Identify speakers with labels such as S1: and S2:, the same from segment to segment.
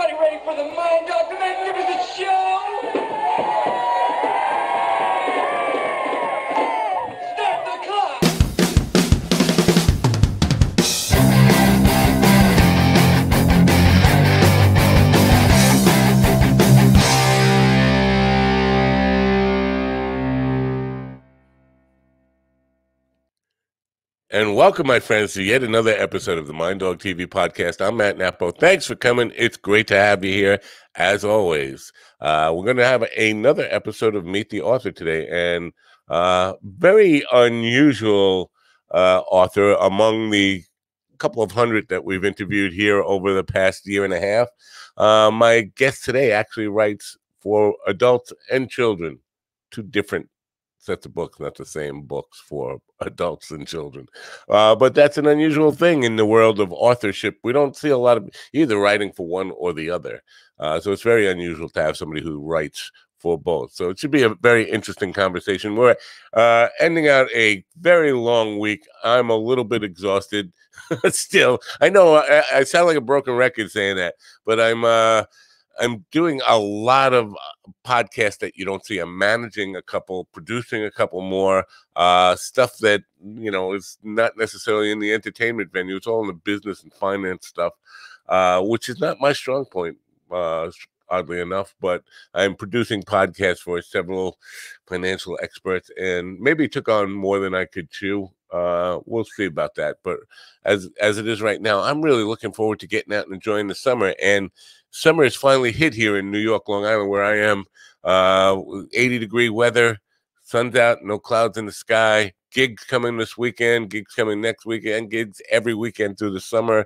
S1: Everybody ready for the Mind Dog, the magnificent show? Start the clock!
S2: And welcome, my friends, to yet another episode of the Mind Dog TV podcast. I'm Matt Nappo. Thanks for coming. It's great to have you here, as always. We're going to have another episode of Meet the Author today, and very unusual author among the couple of hundred that we've interviewed here over the past year and a half. My guest today actually writes for adults and children, two different sets of books, not the same books for adults and children. But that's an unusual thing in the world of authorship. We don't see a lot of either writing for one or the other. So it's very unusual to have somebody who writes for both. So it should be a very interesting conversation. We're ending out a very long week. I'm a little bit exhausted still. I know I sound like a broken record saying that, but I'm doing a lot of podcasts that you don't see. I'm managing a couple, producing a couple more, stuff that, is not necessarily in the entertainment venue. It's all in the business and finance stuff, which is not my strong point, oddly enough. But I'm producing podcasts for several financial experts and maybe took on more than I could chew. We'll see about that. But as it is right now, I'm really looking forward to getting out and enjoying the summer. And summer is finally hit here in New York, Long Island, where I am. 80-degree weather, sun's out, no clouds in the sky. Gigs coming this weekend, gigs coming next weekend, gigs every weekend through the summer.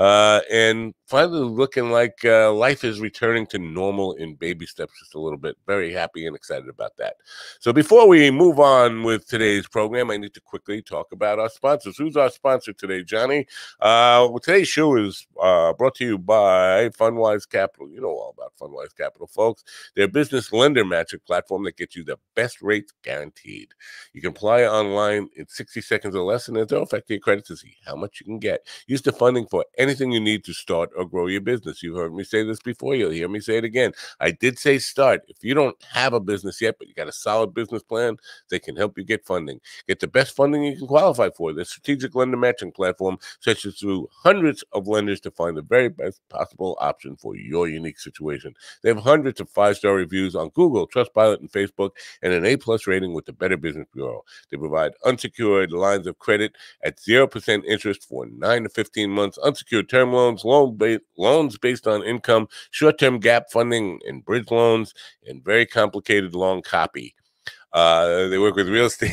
S2: And finally looking like life is returning to normal in baby steps just a little bit. Very happy and excited about that. So before we move on with today's program, I need to quickly talk about our sponsors. Who's our sponsor today, Johnny? Today's show is brought to you by Fundwise Capital. You know all about Fundwise Capital, folks. Their business lender matching platform that gets you the best rates guaranteed. You can apply online in 60 seconds or less, and there's no effect to your credit to see how much you can get. Use the funding for anything you need to start or grow your business. You've heard me say this before. You'll hear me say it again. I did say start. If you don't have a business yet, but you got a solid business plan, they can help you get funding. Get the best funding you can qualify for. The strategic lender matching platform sets you through hundreds of lenders to find the very best possible option for your unique situation. They have hundreds of 5-star reviews on Google, Trustpilot, and Facebook, and an A+ rating with the Better Business Bureau. They provide unsecured lines of credit at 0% interest for 9 to 15 months, unsecured term loans, loans based on income, short-term gap funding, and bridge loans, and very complicated long copy. They work with real estate,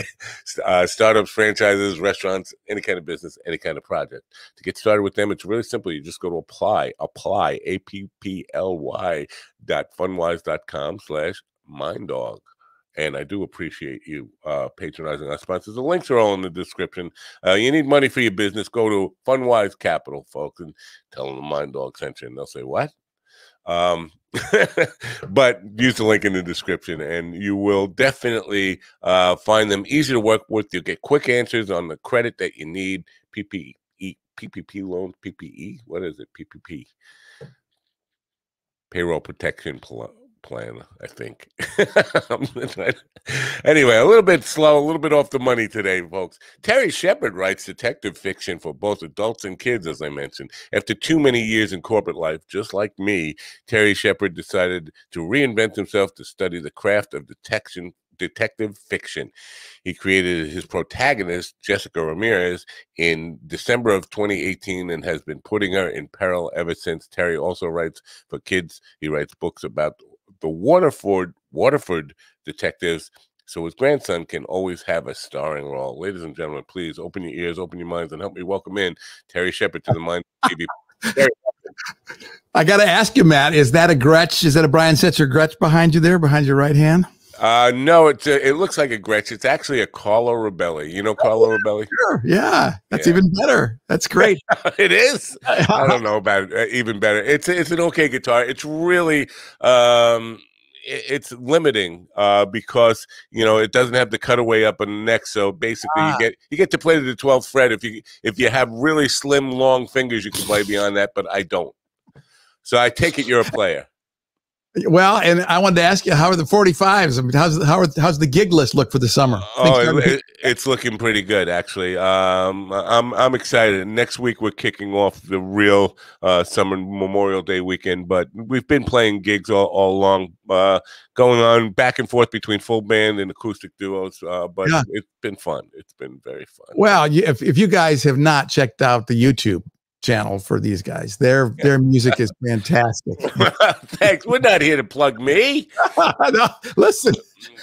S2: startups, franchises, restaurants, any kind of business, any kind of project. To get started with them, it's really simple. You just go to apply, apply.fundwise.com/minddog. And I do appreciate you patronizing our sponsors. The links are all in the description. You need money for your business, go to Fundwise Capital, folks, and tell them the Mind Dog sent you, and they'll say, what? But use the link in the description, and you will definitely find them easy to work with. You'll get quick answers on the credit that you need. PPP loans, PPE. What is it? PPP. Payroll protection plan, I think. Anyway, a little bit slow, a little bit off the money today, folks. Terry Shepard writes detective fiction for both adults and kids, as I mentioned. After too many years in corporate life, just like me, Terry Shepard decided to reinvent himself to study the craft of detective fiction. He created his protagonist, Jessica Ramirez, in December of 2018 and has been putting her in peril ever since. Terry also writes for kids. He writes books about the Waterford detectives, so his grandson can always have a starring role. Ladies and gentlemen, please open your ears, open your minds, and help me welcome in Terry Shepard to the Mind TV.
S3: I got to ask you, Matt, is that a Gretsch? Is that a Brian Setzer Gretsch behind you there, behind your right hand?
S2: No, it looks like a Gretsch. It's actually a Carlo Robelli. You know Carlo Robelli?
S3: Sure. Yeah, that's even better. That's great.
S2: It is. I don't know about it. Even better. It's an okay guitar. It's really it's limiting because it doesn't have the cutaway up on the neck. So basically, you get to play to the 12th fret. If you have really slim, long fingers, you can play beyond that. But I don't. So I take it you're a player.
S3: Well, and I wanted to ask you, how are the 45s? I mean, how's the gig list look for the summer?
S2: It's looking pretty good, actually. I'm excited. Next week we're kicking off the real summer Memorial Day weekend, but we've been playing gigs all along, going on back and forth between full band and acoustic duos. But yeah, it's been fun. It's been very fun.
S3: Well, if you guys have not checked out the YouTube channel for these guys, their music is fantastic.
S2: Thanks. We're not here to plug me.
S3: No, listen,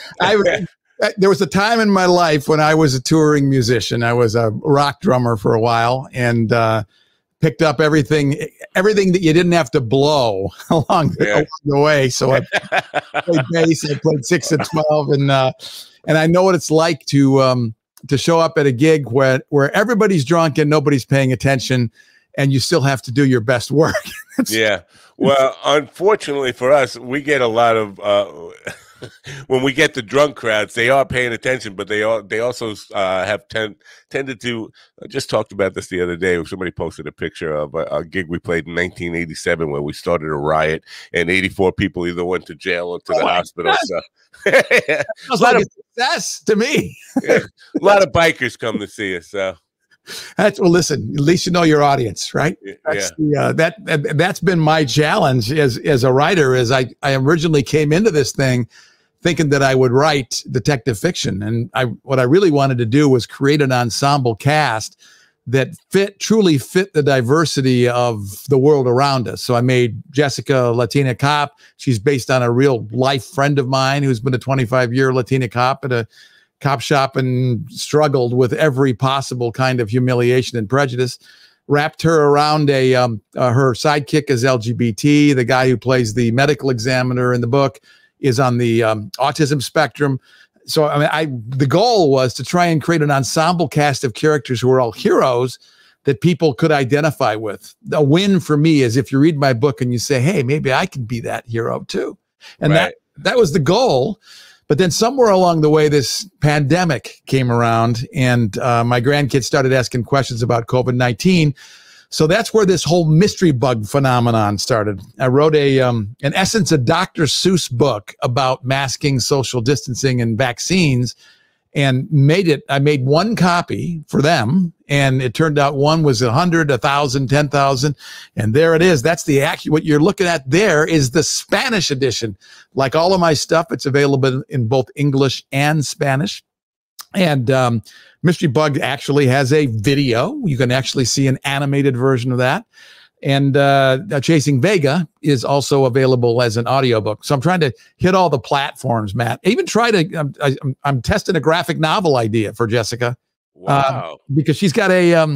S3: there was a time in my life when I was a touring musician. I was a rock drummer for a while and picked up everything that you didn't have to blow along the way. So I played bass, I played 6 and 12, and I know what it's like to show up at a gig where everybody's drunk and nobody's paying attention, and you still have to do your best work.
S2: Yeah. Well, unfortunately for us, we get a lot of when we get the drunk crowds, they are paying attention, but they also have tended to. I just talked about this the other day. Somebody posted a picture of a gig we played in 1987 where we started a riot, and 84 people either went to jail or to the hospital. So.
S3: Sounds like a success to me.
S2: Yeah, a lot of bikers come to see us. So.
S3: Well, listen, at least you know your audience, right? That's been my challenge as a writer. Is I originally came into this thing thinking that I would write detective fiction, and what I really wanted to do was create an ensemble cast that truly fit the diversity of the world around us. So I made Jessica a Latina cop. She's based on a real life friend of mine who's been a 25-year Latina cop at a cop shop and struggled with every possible kind of humiliation and prejudice. Wrapped her around her sidekick is LGBT. The guy who plays the medical examiner in the book is on the autism spectrum. So I mean, the goal was to try and create an ensemble cast of characters who are all heroes that people could identify with. A win for me is if you read my book and you say, hey, maybe I can be that hero too. And that was the goal. But then somewhere along the way, this pandemic came around, and my grandkids started asking questions about COVID-19. So that's where this whole mystery bug phenomenon started. I wrote in essence, a Dr. Seuss book about masking, social distancing, and vaccines, and I made one copy for them. And it turned out one was 100, 1,000, 10,000. And there it is. That's what you're looking at there is the Spanish edition. Like all of my stuff, it's available in both English and Spanish. And Mystery Bug actually has a video. You can actually see an animated version of that. And Chasing Vega is also available as an audiobook. So I'm trying to hit all the platforms, Matt. I even I'm testing a graphic novel idea for Jessica.
S2: Wow.
S3: Because she's got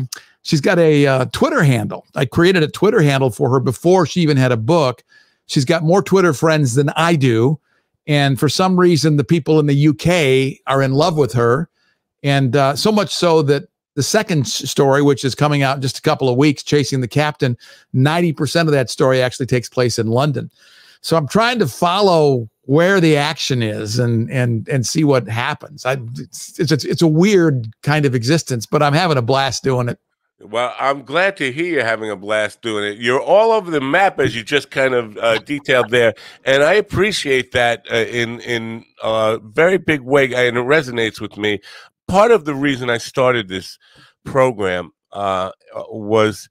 S3: a Twitter handle. I created a Twitter handle for her before she even had a book. She's got more Twitter friends than I do. And for some reason, the people in the UK are in love with her. And so much so that the second story, which is coming out in just a couple of weeks, Chasing the Captain, 90% of that story actually takes place in London. So I'm trying to follow where the action is and see what happens. It's a weird kind of existence, but I'm having a blast doing it.
S2: Well, I'm glad to hear you're having a blast doing it. You're all over the map, as you just kind of detailed there, and I appreciate that in a very big way, and it resonates with me. Part of the reason I started this program was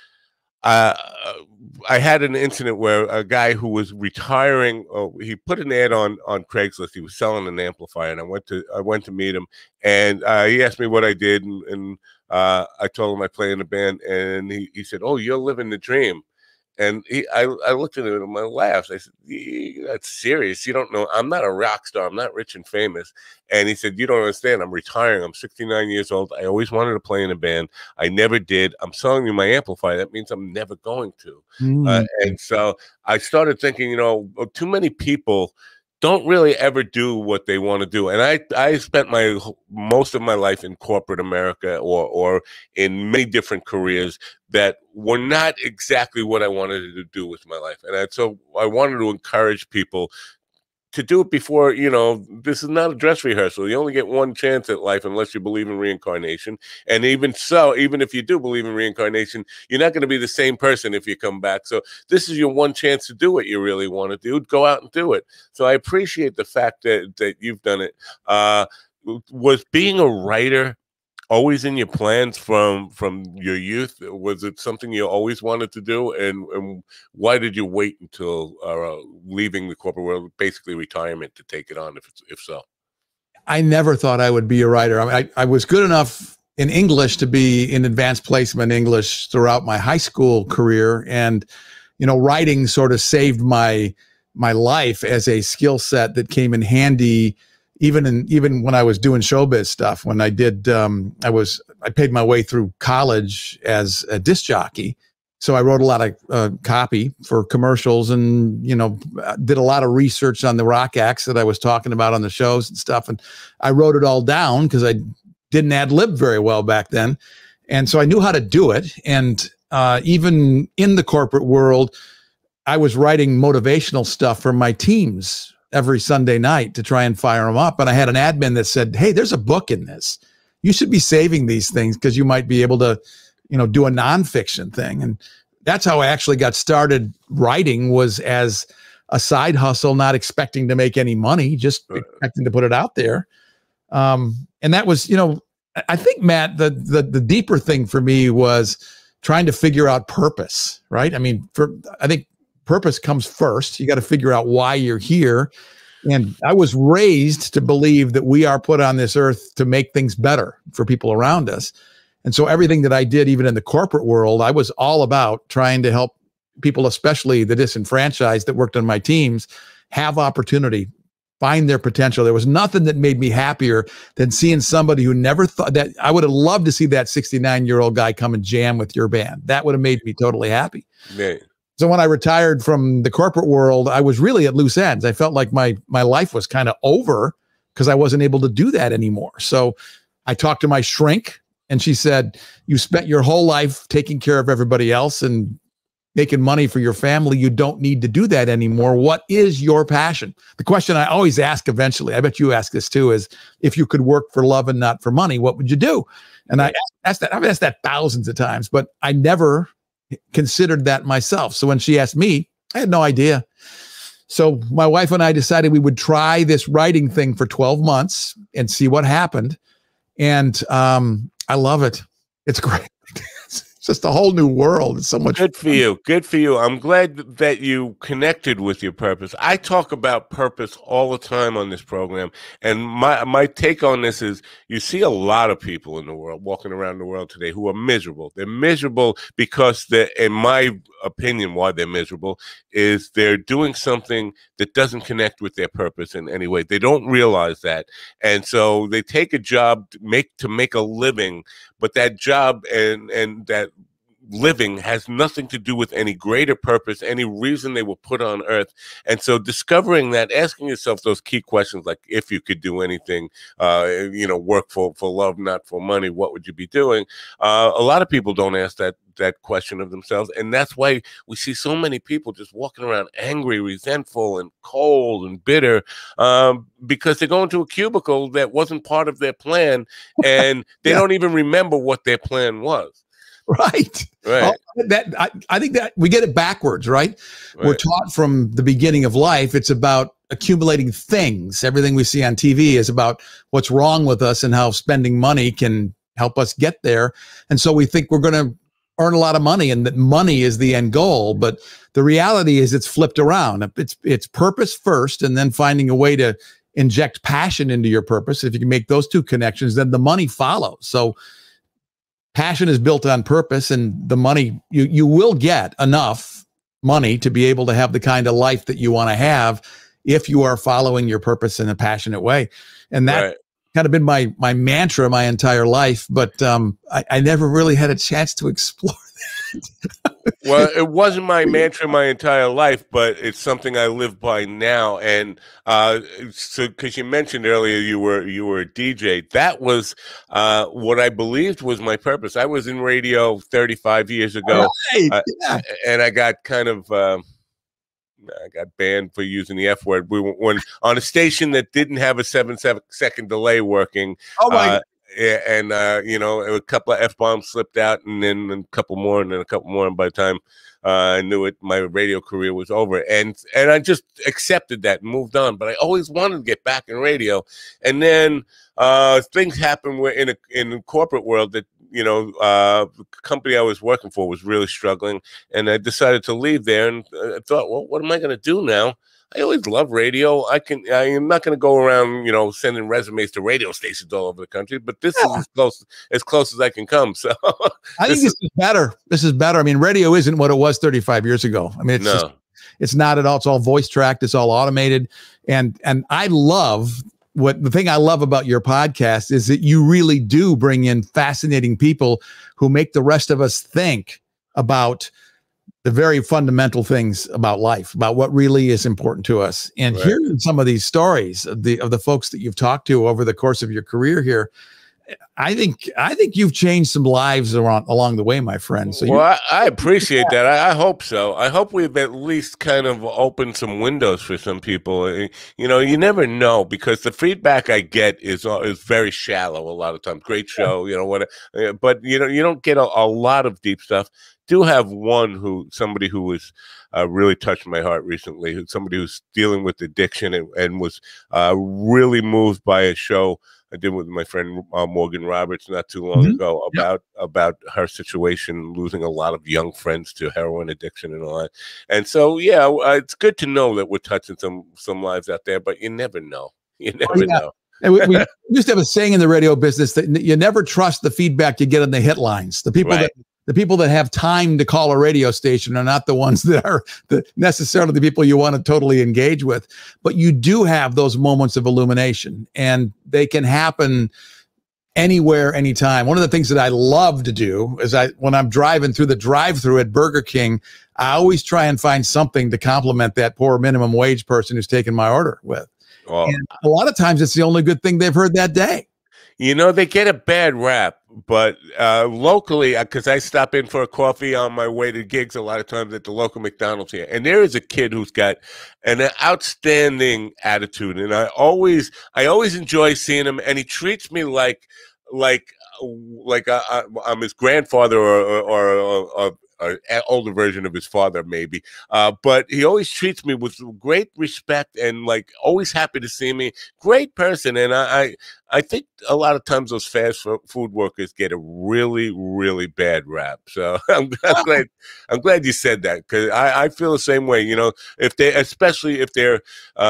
S2: I had an incident where a guy who was retiring, he put an ad on Craigslist. He was selling an amplifier, and I went to meet him, and he asked me what I did, and I told him I play in a band, and he said, "Oh, you're living the dream." And I looked at him and I laughed. I said, "That's serious. You don't know. I'm not a rock star. I'm not rich and famous." And he said, "You don't understand. I'm retiring. I'm 69 years old. I always wanted to play in a band. I never did. I'm selling you my amplifier. That means I'm never going to." And so I started thinking, too many people don't really ever do what they want to do. And I spent most of my life in corporate America or in many different careers that were not exactly what I wanted to do with my life. And so I wanted to encourage people to do it before, this is not a dress rehearsal. You only get one chance at life unless you believe in reincarnation. And even so, even if you do believe in reincarnation, you're not going to be the same person if you come back. So this is your one chance to do what you really want to do. Go out and do it. So I appreciate the fact that you've done it. Was being a writer always in your plans from your youth? Was it something you always wanted to do? And why did you wait until leaving the corporate world, basically retirement, to take it on, if so?
S3: I never thought I would be a writer. I mean, I was good enough in English to be in advanced placement English throughout my high school career. And, writing sort of saved my life as a skill set that came in handy even when I was doing showbiz stuff. When I did, I paid my way through college as a disc jockey. So I wrote a lot of copy for commercials and, did a lot of research on the rock acts that I was talking about on the shows and stuff. And I wrote it all down because I didn't ad lib very well back then. And so I knew how to do it. And even in the corporate world, I was writing motivational stuff for my teams every Sunday night to try and fire them up. And I had an admin that said, hey, there's a book in this. You should be saving these things because you might be able to, do a nonfiction thing. And that's how I actually got started writing, was as a side hustle, not expecting to make any money, just expecting to put it out there. And that was, I think, Matt, the deeper thing for me was trying to figure out purpose, right? I mean, I think purpose comes first. You got to figure out why you're here. And I was raised to believe that we are put on this earth to make things better for people around us. And so everything that I did, even in the corporate world, I was all about trying to help people, especially the disenfranchised that worked on my teams, have opportunity, find their potential. There was nothing that made me happier than seeing somebody who never thought that. I would have loved to see that 69-year-old guy come and jam with your band. That would have made me totally happy.
S2: Yeah.
S3: So when I retired from the corporate world, I was really at loose ends. I felt like my life was kind of over because I wasn't able to do that anymore. So I talked to my shrink, and she said, you spent your whole life taking care of everybody else and making money for your family. You don't need to do that anymore. What is your passion? The question I always ask eventually, I bet you ask this too, is if you could work for love and not for money, what would you do? And I've asked that thousands of times, but I never considered that myself. So when she asked me, I had no idea. So my wife and I decided we would try this writing thing for 12 months and see what happened. And I love it. It's great. It's just a whole new world. It's so much
S2: good for you. Good for you. I'm glad that you connected with your purpose. I talk about purpose all the time on this program. And my take on this is, you see a lot of people in the world, walking around the world today, who are miserable. They're miserable because in my opinion, why they're miserable is they're doing something that doesn't connect with their purpose in any way. They don't realize that. And so they take a job to make a living, but that job and that living has nothing to do with any greater purpose, any reason they were put on earth. And so discovering that, asking yourself those key questions, like if you could do anything, work for love, not for money, what would you be doing? A lot of people don't ask that question of themselves. And that's why we see so many people just walking around angry, resentful, and cold and bitter, because they go into a cubicle that wasn't part of their plan, and they don't even remember what their plan was.
S3: Right.
S2: Right.
S3: I think that we get it backwards, right? We're taught from the beginning of life, it's about accumulating things. Everything we see on TV is about what's wrong with us and how spending money can help us get there. And so we think we're going to earn a lot of money and that money is the end goal. But the reality is it's flipped around. It's purpose first, and then finding a way to inject passion into your purpose. If you can make those two connections, then the money follows. So passion is built on purpose, and the money, you will get enough money to be able to have the kind of life that you want to have if you are following your purpose in a passionate way. And that kind of been my mantra my entire life, but I never really had a chance to explore that.
S2: Well, it wasn't my mantra my entire life, but it's something I live by now. And so, because you mentioned earlier you were a DJ, that was what I believed was my purpose. I was in radio 35 years ago, and I got kind of I got banned for using the F word. We were on a station that didn't have a 7-second delay working.
S3: Oh my God.
S2: Yeah, and you know, a couple of F-bombs slipped out, and then a couple more, and then a couple more, and by the time I knew it, my radio career was over, and I just accepted that and moved on. But I always wanted to get back in radio, and then things happened where in the corporate world that, you know, the company I was working for was really struggling, and I decided to leave there, and I thought, well, what am I going to do now? I always love radio. I am not going to go around, you know, sending resumes to radio stations all over the country, but this is as close as I can come. So
S3: I think this is better. This is better. I mean, radio isn't what it was 35 years ago. I mean, it's not at all. It's all voice tracked. It's all automated. And I love the thing I love about your podcast is that you really do bring in fascinating people who make the rest of us think about the very fundamental things about life, about what really is important to us. And hearing some of these stories of the folks that you've talked to over the course of your career here, I think you've changed some lives along the way, my friend. So
S2: well, I appreciate that. I hope so. I hope we've at least kind of opened some windows for some people. You know, you never know, because the feedback I get is very shallow a lot of times. Great show, you know what? But you know, you don't get a lot of deep stuff. Do have somebody who was really touched my heart recently. Somebody who's dealing with addiction and was really moved by a show I did with my friend Morgan Roberts not too long ago about her situation, losing a lot of young friends to heroin addiction and all that. And so, yeah, it's good to know that we're touching some lives out there, but you never know. You never know.
S3: And we used to have a saying in the radio business that you never trust the feedback you get in the headlines. The people that have time to call a radio station are not the ones that are necessarily the people you want to totally engage with. But you do have those moments of illumination, and they can happen anywhere, anytime. One of the things that I love to do is when I'm driving through the drive-through at Burger King, I always try and find something to compliment that poor minimum wage person who's taking my order with. Well, and a lot of times it's the only good thing they've heard that day.
S2: You know, they get a bad rap, but locally, because I stop in for a coffee on my way to gigs a lot of times at the local McDonald's here, and there is a kid who's got an outstanding attitude, and I always enjoy seeing him, and he treats me like I'm his grandfather or an older version of his father, maybe. But he always treats me with great respect and like always happy to see me. Great person. And I think a lot of times those fast food workers get a really, really bad rap. So I'm glad you said that, because I feel the same way. You know, especially if they're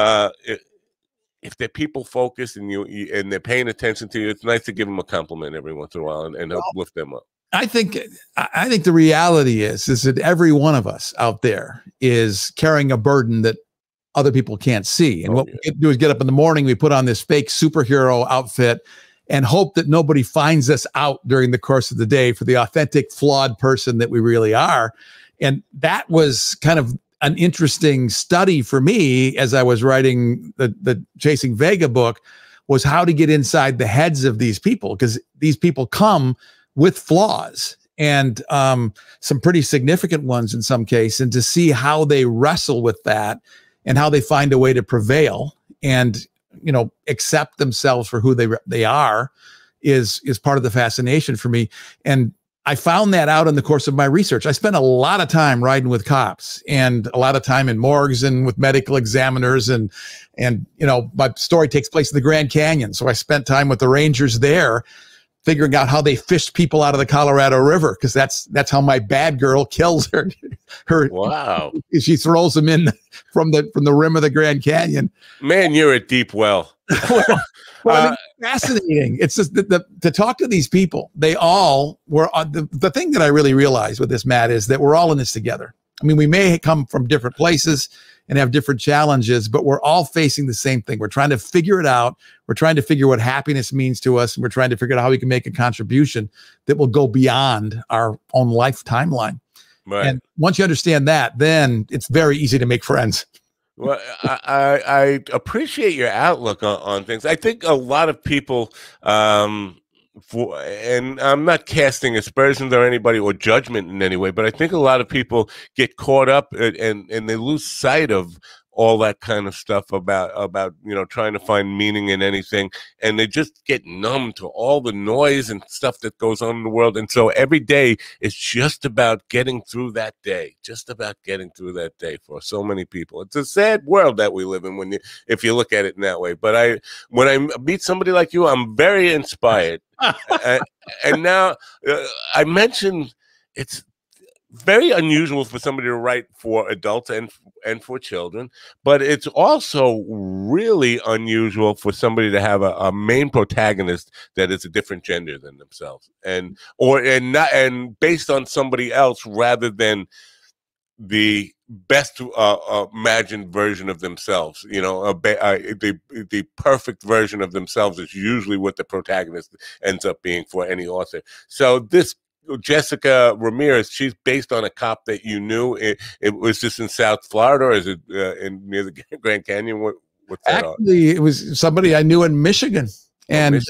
S2: people focused and they're paying attention to you, it's nice to give them a compliment every once in a while and help lift them up.
S3: I think the reality is that every one of us out there is carrying a burden that other people can't see. And what we do is get up in the morning, we put on this fake superhero outfit and hope that nobody finds us out during the course of the day for the authentic, flawed person that we really are. And that was kind of an interesting study for me as I was writing the Chasing Vega book, was how to get inside the heads of these people, because these people come with flaws, and some pretty significant ones in some case, and to see how they wrestle with that and how they find a way to prevail and, you know, accept themselves for who they are is part of the fascination for me. And I found that out in the course of my research. I spent a lot of time riding with cops and a lot of time in morgues and with medical examiners, and you know, my story takes place in the Grand Canyon. So I spent time with the rangers there, figuring out how they fished people out of the Colorado River, because that's how my bad girl kills her.
S2: Wow.
S3: She throws them in from the rim of the Grand Canyon.
S2: Man, you're a deep well.
S3: Well, I mean, fascinating. It's just to talk to these people. They all were the thing that I really realized with this, Matt, is that we're all in this together. I mean, we may come from different places and have different challenges, but we're all facing the same thing. We're trying to figure it out. We're trying to figure what happiness means to us. And we're trying to figure out how we can make a contribution that will go beyond our own life timeline. Right. And once you understand that, then it's very easy to make friends.
S2: Well, I appreciate your outlook on things. I think a lot of people and I'm not casting aspersions or anybody or judgment in any way, but I think a lot of people get caught up and they lose sight of all that kind of stuff about trying to find meaning in anything, and they just get numb to all the noise and stuff that goes on in the world. And so every day is just about getting through that day, for so many people. It's a sad world that we live in if you look at it in that way. But when I meet somebody like you, I'm very inspired. And now I mentioned it's very unusual for somebody to write for adults and for children, but it's also really unusual for somebody to have a main protagonist that is a different gender than themselves, and based on somebody else rather than the best imagined version of themselves. The perfect version of themselves is usually what the protagonist ends up being for any author. So this Jessica Ramirez, she's based on a cop that you knew. It was just in South Florida, or is it near the Grand Canyon? What's that?
S3: Actually, it was somebody I knew in Michigan. And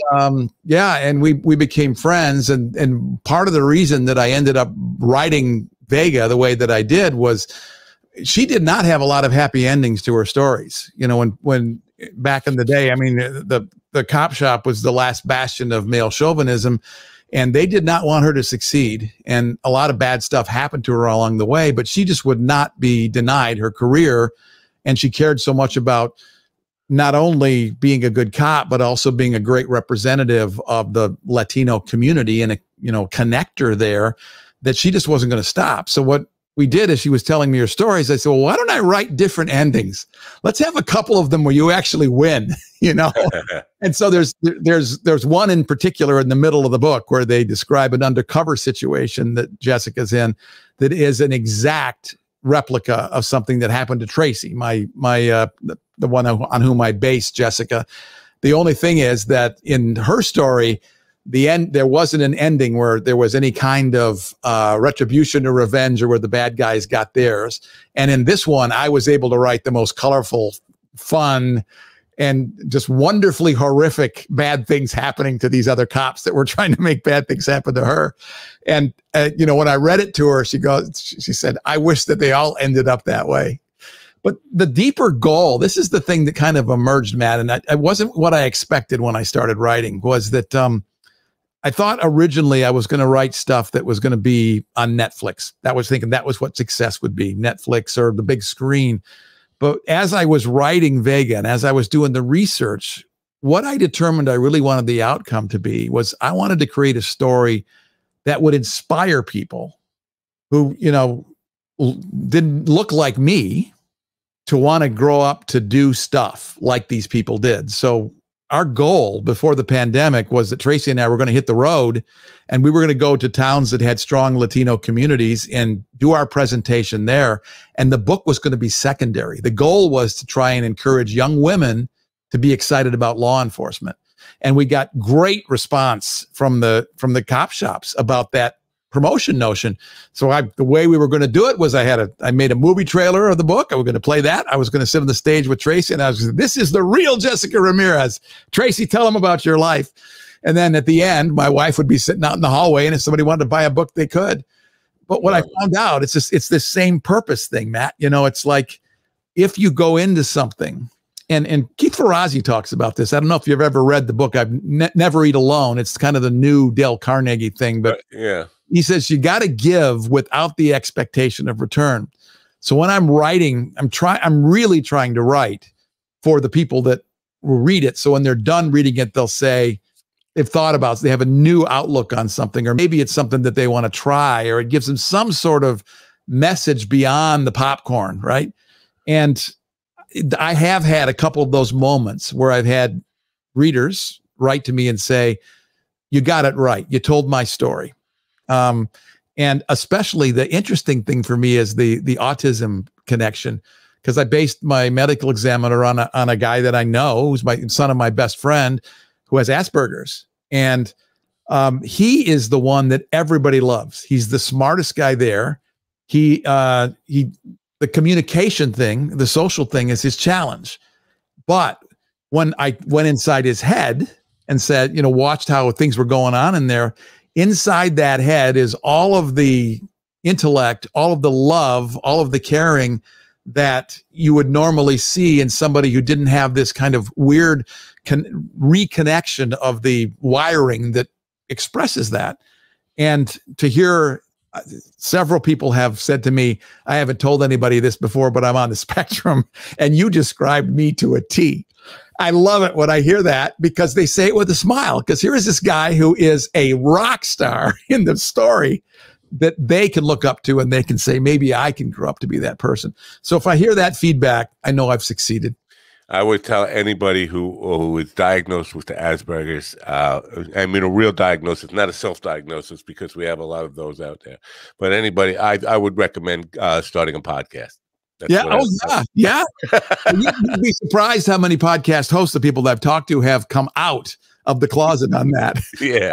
S3: and we became friends. And part of the reason that I ended up writing Vega the way that I did was she did not have a lot of happy endings to her stories. When back in the day, I mean, the cop shop was the last bastion of male chauvinism, and they did not want her to succeed. And a lot of bad stuff happened to her along the way, but she just would not be denied her career. And she cared so much about not only being a good cop, but also being a great representative of the Latino community and a connector there, that she just wasn't going to stop. So what we did, as she was telling me her stories, I said, well, why don't I write different endings? Let's have a couple of them where you actually win, And so there's one in particular in the middle of the book where they describe an undercover situation that Jessica's in that is an exact replica of something that happened to Tracy, the one on whom I based Jessica. The only thing is that in her story, there wasn't an ending where there was any kind of retribution or revenge, or where the bad guys got theirs. And in this one, I was able to write the most colorful, fun, and just wonderfully horrific bad things happening to these other cops that were trying to make bad things happen to her. And when I read it to her, she said, I wish that they all ended up that way. But the deeper goal, this is the thing that kind of emerged, Matt, and it wasn't what I expected when I started writing, was that I thought originally I was going to write stuff that was going to be on Netflix. That was what success would be, Netflix or the big screen. But as I was writing Vega and as I was doing the research, what I determined I really wanted the outcome to be was I wanted to create a story that would inspire people who, didn't look like me to want to grow up to do stuff like these people did. So our goal before the pandemic was that Tracy and I were going to hit the road, and we were going to go to towns that had strong Latino communities and do our presentation there. And the book was going to be secondary. The goal was to try and encourage young women to be excited about law enforcement. And we got great response from the cop shops about that promotion notion. So the way we were going to do it was I made a movie trailer of the book. I was going to play that. I was going to sit on the stage with Tracy, and I was, this is the real Jessica Ramirez. Tracy, tell them about your life. And then at the end, my wife would be sitting out in the hallway, and if somebody wanted to buy a book, they could. But what I found out, it's this same purpose thing, Matt. It's like, if you go into something, and Keith Ferrazzi talks about this. I don't know if you've ever read the book. I've Never Eat Alone. It's kind of the new Dale Carnegie thing, but
S2: yeah.
S3: He says you got to give without the expectation of return. So when I'm writing, I'm really trying to write for the people that will read it. So when they're done reading it, they'll say they've thought about it, they have a new outlook on something, or maybe it's something that they want to try, or it gives them some sort of message beyond the popcorn, right? And I have had a couple of those moments where I've had readers write to me and say, you got it right. You told my story. And especially the interesting thing for me is the autism connection, because I based my medical examiner on a guy that I know, who's my son of my best friend, who has Asperger's. And he is the one that everybody loves. He's the smartest guy there. The communication thing, the social thing is his challenge. But when I went inside his head and said, watched how things were going on in there. Inside that head is all of the intellect, all of the love, all of the caring that you would normally see in somebody who didn't have this kind of weird reconnection of the wiring that expresses that. And to hear several people have said to me, I haven't told anybody this before, but I'm on the spectrum, and you described me to a T. I love it when I hear that, because they say it with a smile, because here is this guy who is a rock star in the story that they can look up to, and they can say, maybe I can grow up to be that person. So if I hear that feedback, I know I've succeeded.
S2: I would tell anybody who is diagnosed with the Asperger's, I mean, a real diagnosis, not a self-diagnosis, because we have a lot of those out there. But anybody, I would recommend starting a podcast. That's
S3: Yeah. You'd be surprised how many podcast hosts, the people that I've talked to, have come out of the closet on that.
S2: Yeah.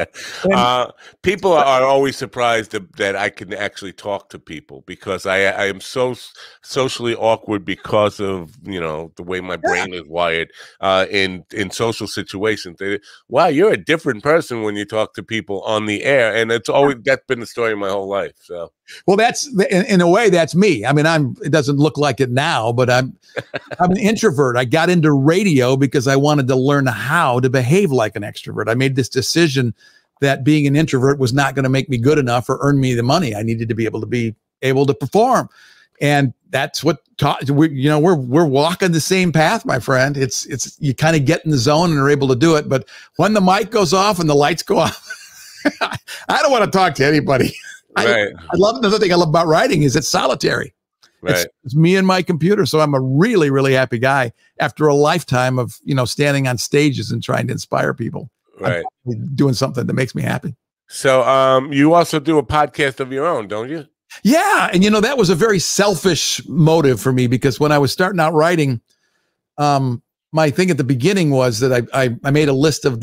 S2: People are always surprised that I can actually talk to people, because I am so socially awkward because of, the way my brain is wired in social situations. Wow, you're a different person when you talk to people on the air. And that's been the story of my whole life. So.
S3: Well, that's in a way, that's me. I mean, it doesn't look like it now, but I'm an introvert. I got into radio because I wanted to learn how to behave like an extrovert. I made this decision that being an introvert was not going to make me good enough or earn me the money. I needed to be able to perform. And that's what we're walking the same path, my friend. It's you kind of get in the zone and are able to do it. But when the mic goes off and the lights go off, I don't want to talk to anybody.
S2: Right.
S3: I love another thing I love about writing is it's solitary.
S2: Right.
S3: It's me and my computer. So I'm a really, really happy guy after a lifetime of, standing on stages and trying to inspire people.
S2: Right.
S3: I'm doing something that makes me happy.
S2: So you also do a podcast of your own, don't you?
S3: Yeah. And, that was a very selfish motive for me, because when I was starting out writing, my thing at the beginning was that I made a list of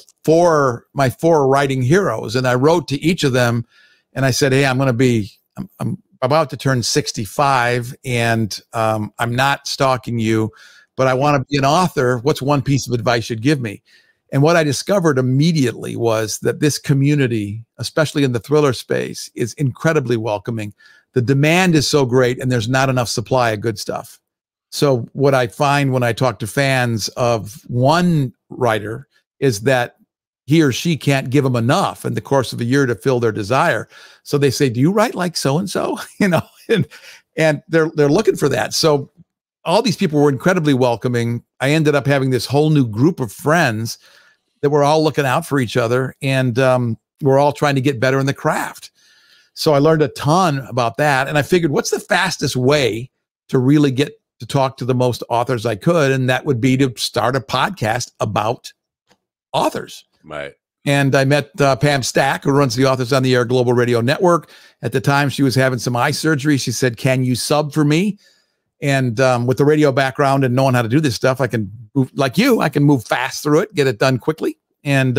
S3: my four writing heroes, and I wrote to each of them. And I said, hey, I'm about to turn 65, and I'm not stalking you, but I want to be an author. What's one piece of advice you'd give me? And what I discovered immediately was that this community, especially in the thriller space, is incredibly welcoming. The demand is so great, and there's not enough supply of good stuff. So what I find when I talk to fans of one writer is that he or she can't give them enough in the course of a year to fill their desire. So they say, do you write like so-and-so? And they're looking for that. So all these people were incredibly welcoming. I ended up having this whole new group of friends that were all looking out for each other. And we're all trying to get better in the craft. So I learned a ton about that. And I figured, what's the fastest way to really get to talk to the most authors I could? And that would be to start a podcast about authors.
S2: Right.
S3: And I met Pam Stack, who runs the Authors on the Air Global Radio Network. At the time, she was having some eye surgery. She said, can you sub for me? And with the radio background and knowing how to do this stuff, I can move like you. I can move fast through it, get it done quickly. And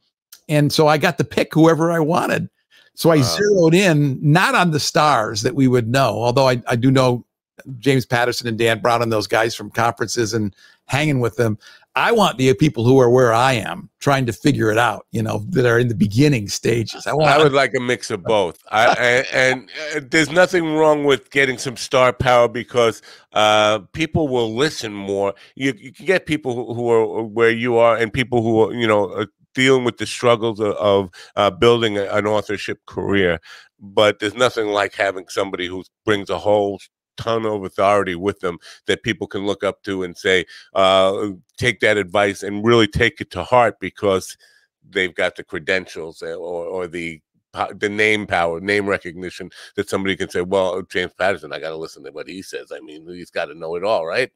S3: so I got to pick whoever I wanted. So I zeroed in, not on the stars that we would know, although I do know James Patterson and Dan Brown and those guys from conferences and hanging with them. I want the people who are where I am, trying to figure it out, that are in the beginning stages. I
S2: would like a mix of both. And there's nothing wrong with getting some star power, because people will listen more. You can get people who are where you are, and people who are, dealing with the struggles of building an authorship career. But there's nothing like having somebody who brings a whole ton of authority with them that people can look up to and say, take that advice and really take it to heart, because they've got the credentials or the name power, name recognition, that somebody can say, well, James Patterson, I got to listen to what he says. I mean, he's got to know it all, right?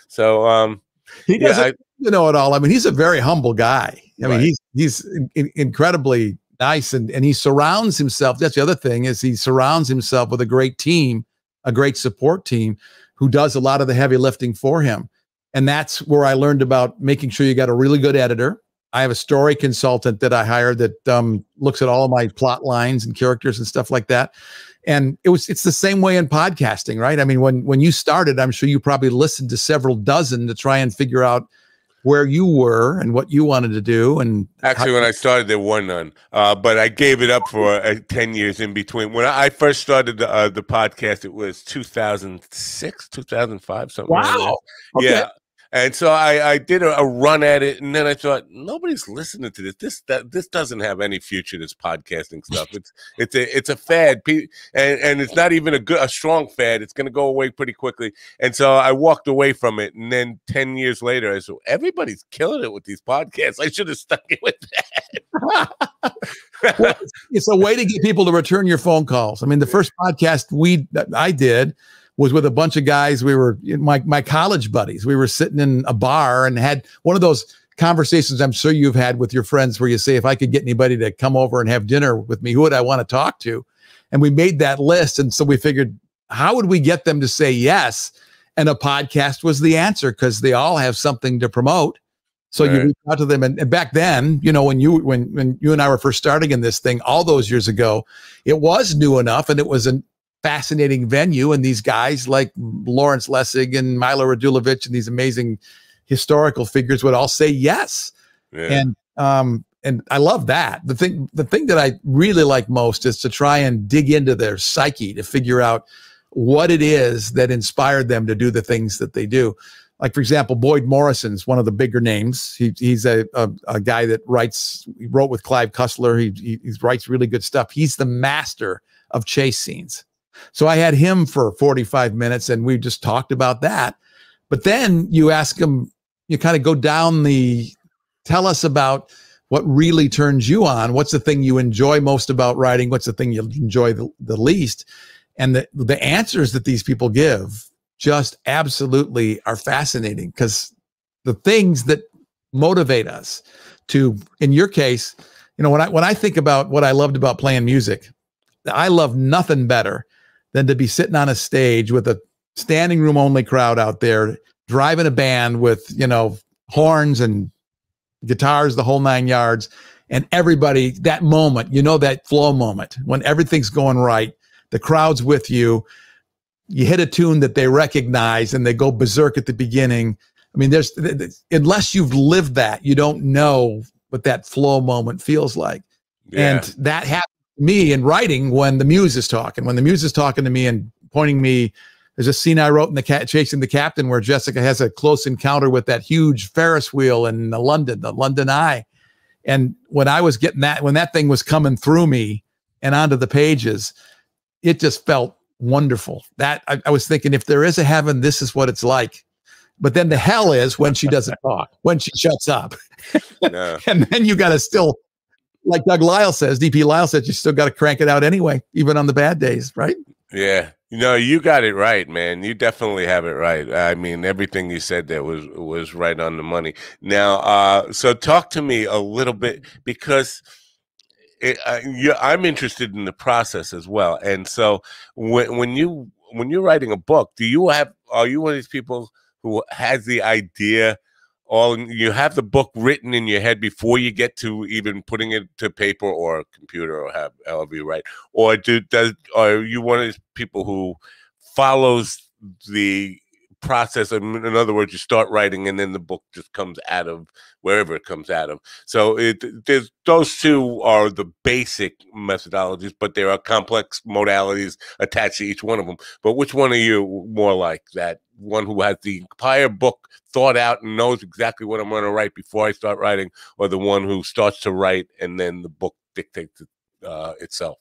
S2: So
S3: he doesn't know it all. I mean, he's a very humble guy. I mean, he's incredibly nice, and he surrounds himself. That's the other thing, is he surrounds himself with a great team, a great support team who does a lot of the heavy lifting for him. And that's where I learned about making sure you got a really good editor. I have a story consultant that I hired that looks at all of my plot lines and characters and stuff like that. And it's the same way in podcasting, right? I mean, when you started, I'm sure you probably listened to several dozen to try and figure out where you were and what you wanted to do. And
S2: actually, when I started, there were none, but I gave it up for 10 years in between. When I first started the podcast, it was 2006, 2005, something like that.
S3: Wow. Okay.
S2: Yeah. And so I did a run at it, and then I thought, nobody's listening to this. This doesn't have any future. This podcasting stuff. It's a fad, and it's not even a strong fad. It's going to go away pretty quickly. And so I walked away from it. And then 10 years later, I said, everybody's killing it with these podcasts. I should have stuck it with that.
S3: Well, it's a way to get people to return your phone calls. I mean, the first podcast I did was with a bunch of guys. We were my college buddies. We were sitting in a bar and had one of those conversations I'm sure you've had with your friends where you say, if I could get anybody to come over and have dinner with me, who would I want to talk to? And we made that list. And so we figured, how would we get them to say yes? And a podcast was the answer, because they all have something to promote. So you reach out to them. And back then, when you and I were first starting in this thing all those years ago, it was new enough, and it was a fascinating venue. And these guys like Lawrence Lessig and Milo Radulovic and these amazing historical figures would all say yes. Yeah. And I love that. The thing that I really like most is to try and dig into their psyche to figure out what it is that inspired them to do the things that they do. Like, for example, Boyd Morrison's one of the bigger names. He's a guy that he wrote with Clive Cussler. He writes really good stuff. He's the master of chase scenes. So I had him for 45 minutes and we just talked about that. But then you ask him, you kind of go down tell us about what really turns you on. What's the thing you enjoy most about writing? What's the thing you enjoy the least? And the answers that these people give just absolutely are fascinating, because the things that motivate us to, in your case, when I think about what I loved about playing music, I love nothing better than to be sitting on a stage with a standing room only crowd out there, driving a band with, horns and guitars, the whole 9 yards, and everybody, that moment, that flow moment when everything's going right, the crowd's with you. You hit a tune that they recognize and they go berserk at the beginning. I mean, unless you've lived that, you don't know what that flow moment feels like. Yeah. And that happened to me in writing when the muse is talking. When the muse is talking to me and pointing me, there's a scene I wrote in Chasing the Captain where Jessica has a close encounter with that huge Ferris wheel in the London Eye. And when I was getting when that thing was coming through me and onto the pages, it just felt wonderful. That I was thinking, if there is a heaven, this is what it's like. But then the hell is when she doesn't talk, when she shuts up. No. And then you got to still, like DP Lyle says, you still got to crank it out anyway, even on the bad days, right?
S2: Yeah. You got it right, man. You definitely have it right. I mean, everything you said there was right on the money. Now, so talk to me a little bit, because I'm interested in the process as well. And so when you're writing a book, are you one of these people who has the idea, you have the book written in your head before you get to even putting it to paper or computer or however you write? Or are you one of these people who follows the process? In other words, you start writing and then the book just comes out of wherever it comes out of. So those two are the basic methodologies, but there are complex modalities attached to each one of them. But which one are you more like? That one who has the entire book thought out and knows exactly what I'm going to write before I start writing, or the one who starts to write and then the book dictates itself?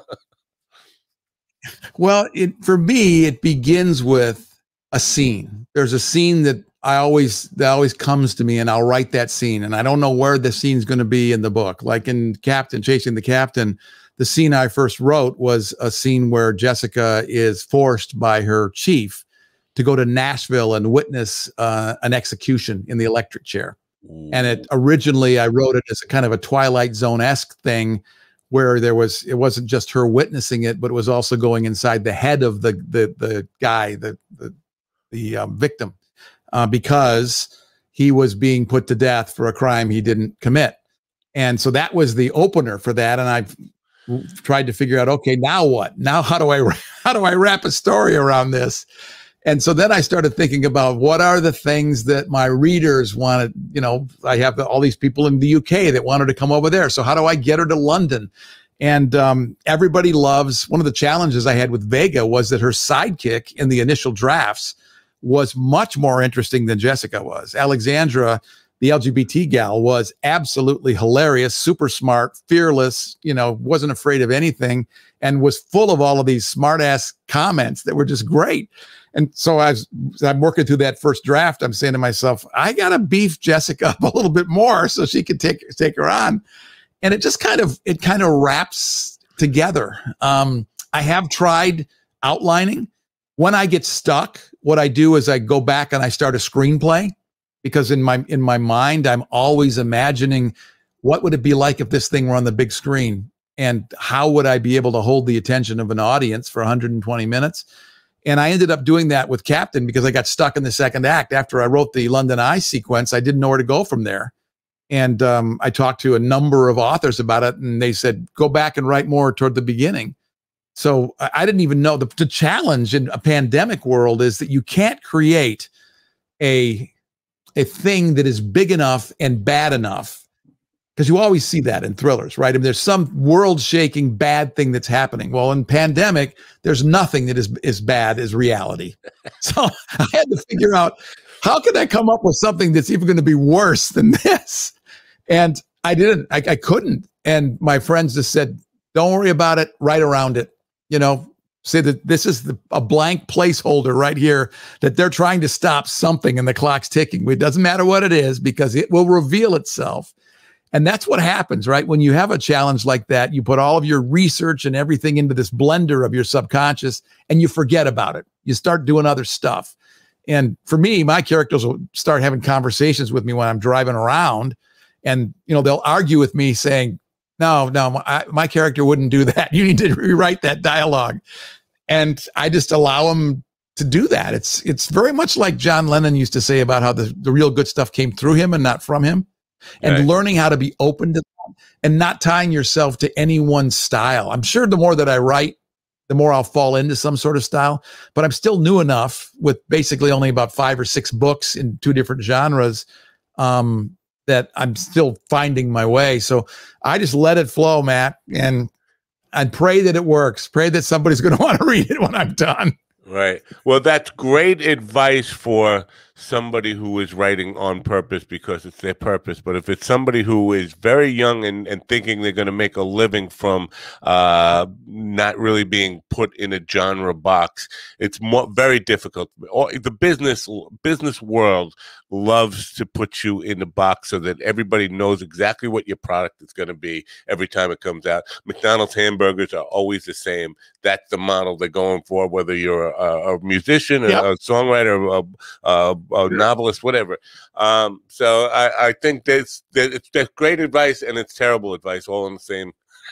S3: Well, for me, it begins with a scene. There's a scene that always comes to me, and I'll write that scene. And I don't know where the scene's going to be in the book. Like in Chasing the Captain, the scene I first wrote was a scene where Jessica is forced by her chief to go to Nashville and witness an execution in the electric chair. Ooh. And originally I wrote it as a kind of a Twilight Zone-esque thing, where it wasn't just her witnessing it, but it was also going inside the head of the guy, the victim, because he was being put to death for a crime he didn't commit. And so that was the opener for that. And I've tried to figure out, okay, now what? Now how do I wrap a story around this? And so then I started thinking about what are the things that my readers wanted. You know, I have all these people in the UK that wanted to come over there. So how do I get her to London? And everybody loves, one of the challenges I had with Vega was that her sidekick in the initial drafts was much more interesting than Jessica was. Alexandra, the LGBT gal, was absolutely hilarious, super smart, fearless, you know, wasn't afraid of anything, and was full of all of these smart ass comments that were just great. And so as I'm working through that first draft, I'm saying to myself, I got to beef Jessica up a little bit more so she can take her on. And it just kind of wraps together. I have tried outlining. When I get stuck, what I do is I go back and I start a screenplay, because in my mind, I'm always imagining what would it be like if this thing were on the big screen, and how would I be able to hold the attention of an audience for 120 minutes? And I ended up doing that with Captain because I got stuck in the second act. After I wrote the London Eye sequence, I didn't know where to go from there. And I talked to a number of authors about it, and they said, go back and write more toward the beginning. So I didn't even know. The challenge in a pandemic world is that you can't create a thing that is big enough and bad enough, because you always see that in thrillers, right? I mean, there's some world-shaking bad thing that's happening. Well, in pandemic, there's nothing that is as bad as reality. So I had to figure out, how can I come up with something that's even going to be worse than this? And I didn't. I couldn't. And my friends just said, don't worry about it, write around it. You know, say that this is a blank placeholder right here, that they're trying to stop something and the clock's ticking. It doesn't matter what it is, because it will reveal itself. And that's what happens, right? When you have a challenge like that, you put all of your research and everything into this blender of your subconscious, and you forget about it. You start doing other stuff. And for me, my characters will start having conversations with me when I'm driving around, and, you know, they'll argue with me saying, no, my character wouldn't do that. You need to rewrite that dialogue. And I just allow them to do that. It's very much like John Lennon used to say about how the real good stuff came through him and not from him. And right. Learning how to be open to that and not tying yourself to any one style. I'm sure the more that I write, the more I'll fall into some sort of style, but I'm still new enough with basically only about 5 or 6 books in 2 different genres, that I'm still finding my way. So I just let it flow, Matt, and I pray that it works. Pray that somebody's going to want to read it when I'm done.
S2: Right. Well, that's great advice for somebody who is writing on purpose because it's their purpose. But if it's somebody who is very young and thinking they're going to make a living from not really being put in a genre box, it's very difficult. The business world loves to put you in the box so that everybody knows exactly what your product is going to be every time it comes out. McDonald's hamburgers are always the same. That's the model they're going for, whether you're a musician, yep, a songwriter, a novelist, whatever. So I think that's great advice, and it's terrible advice all in the same.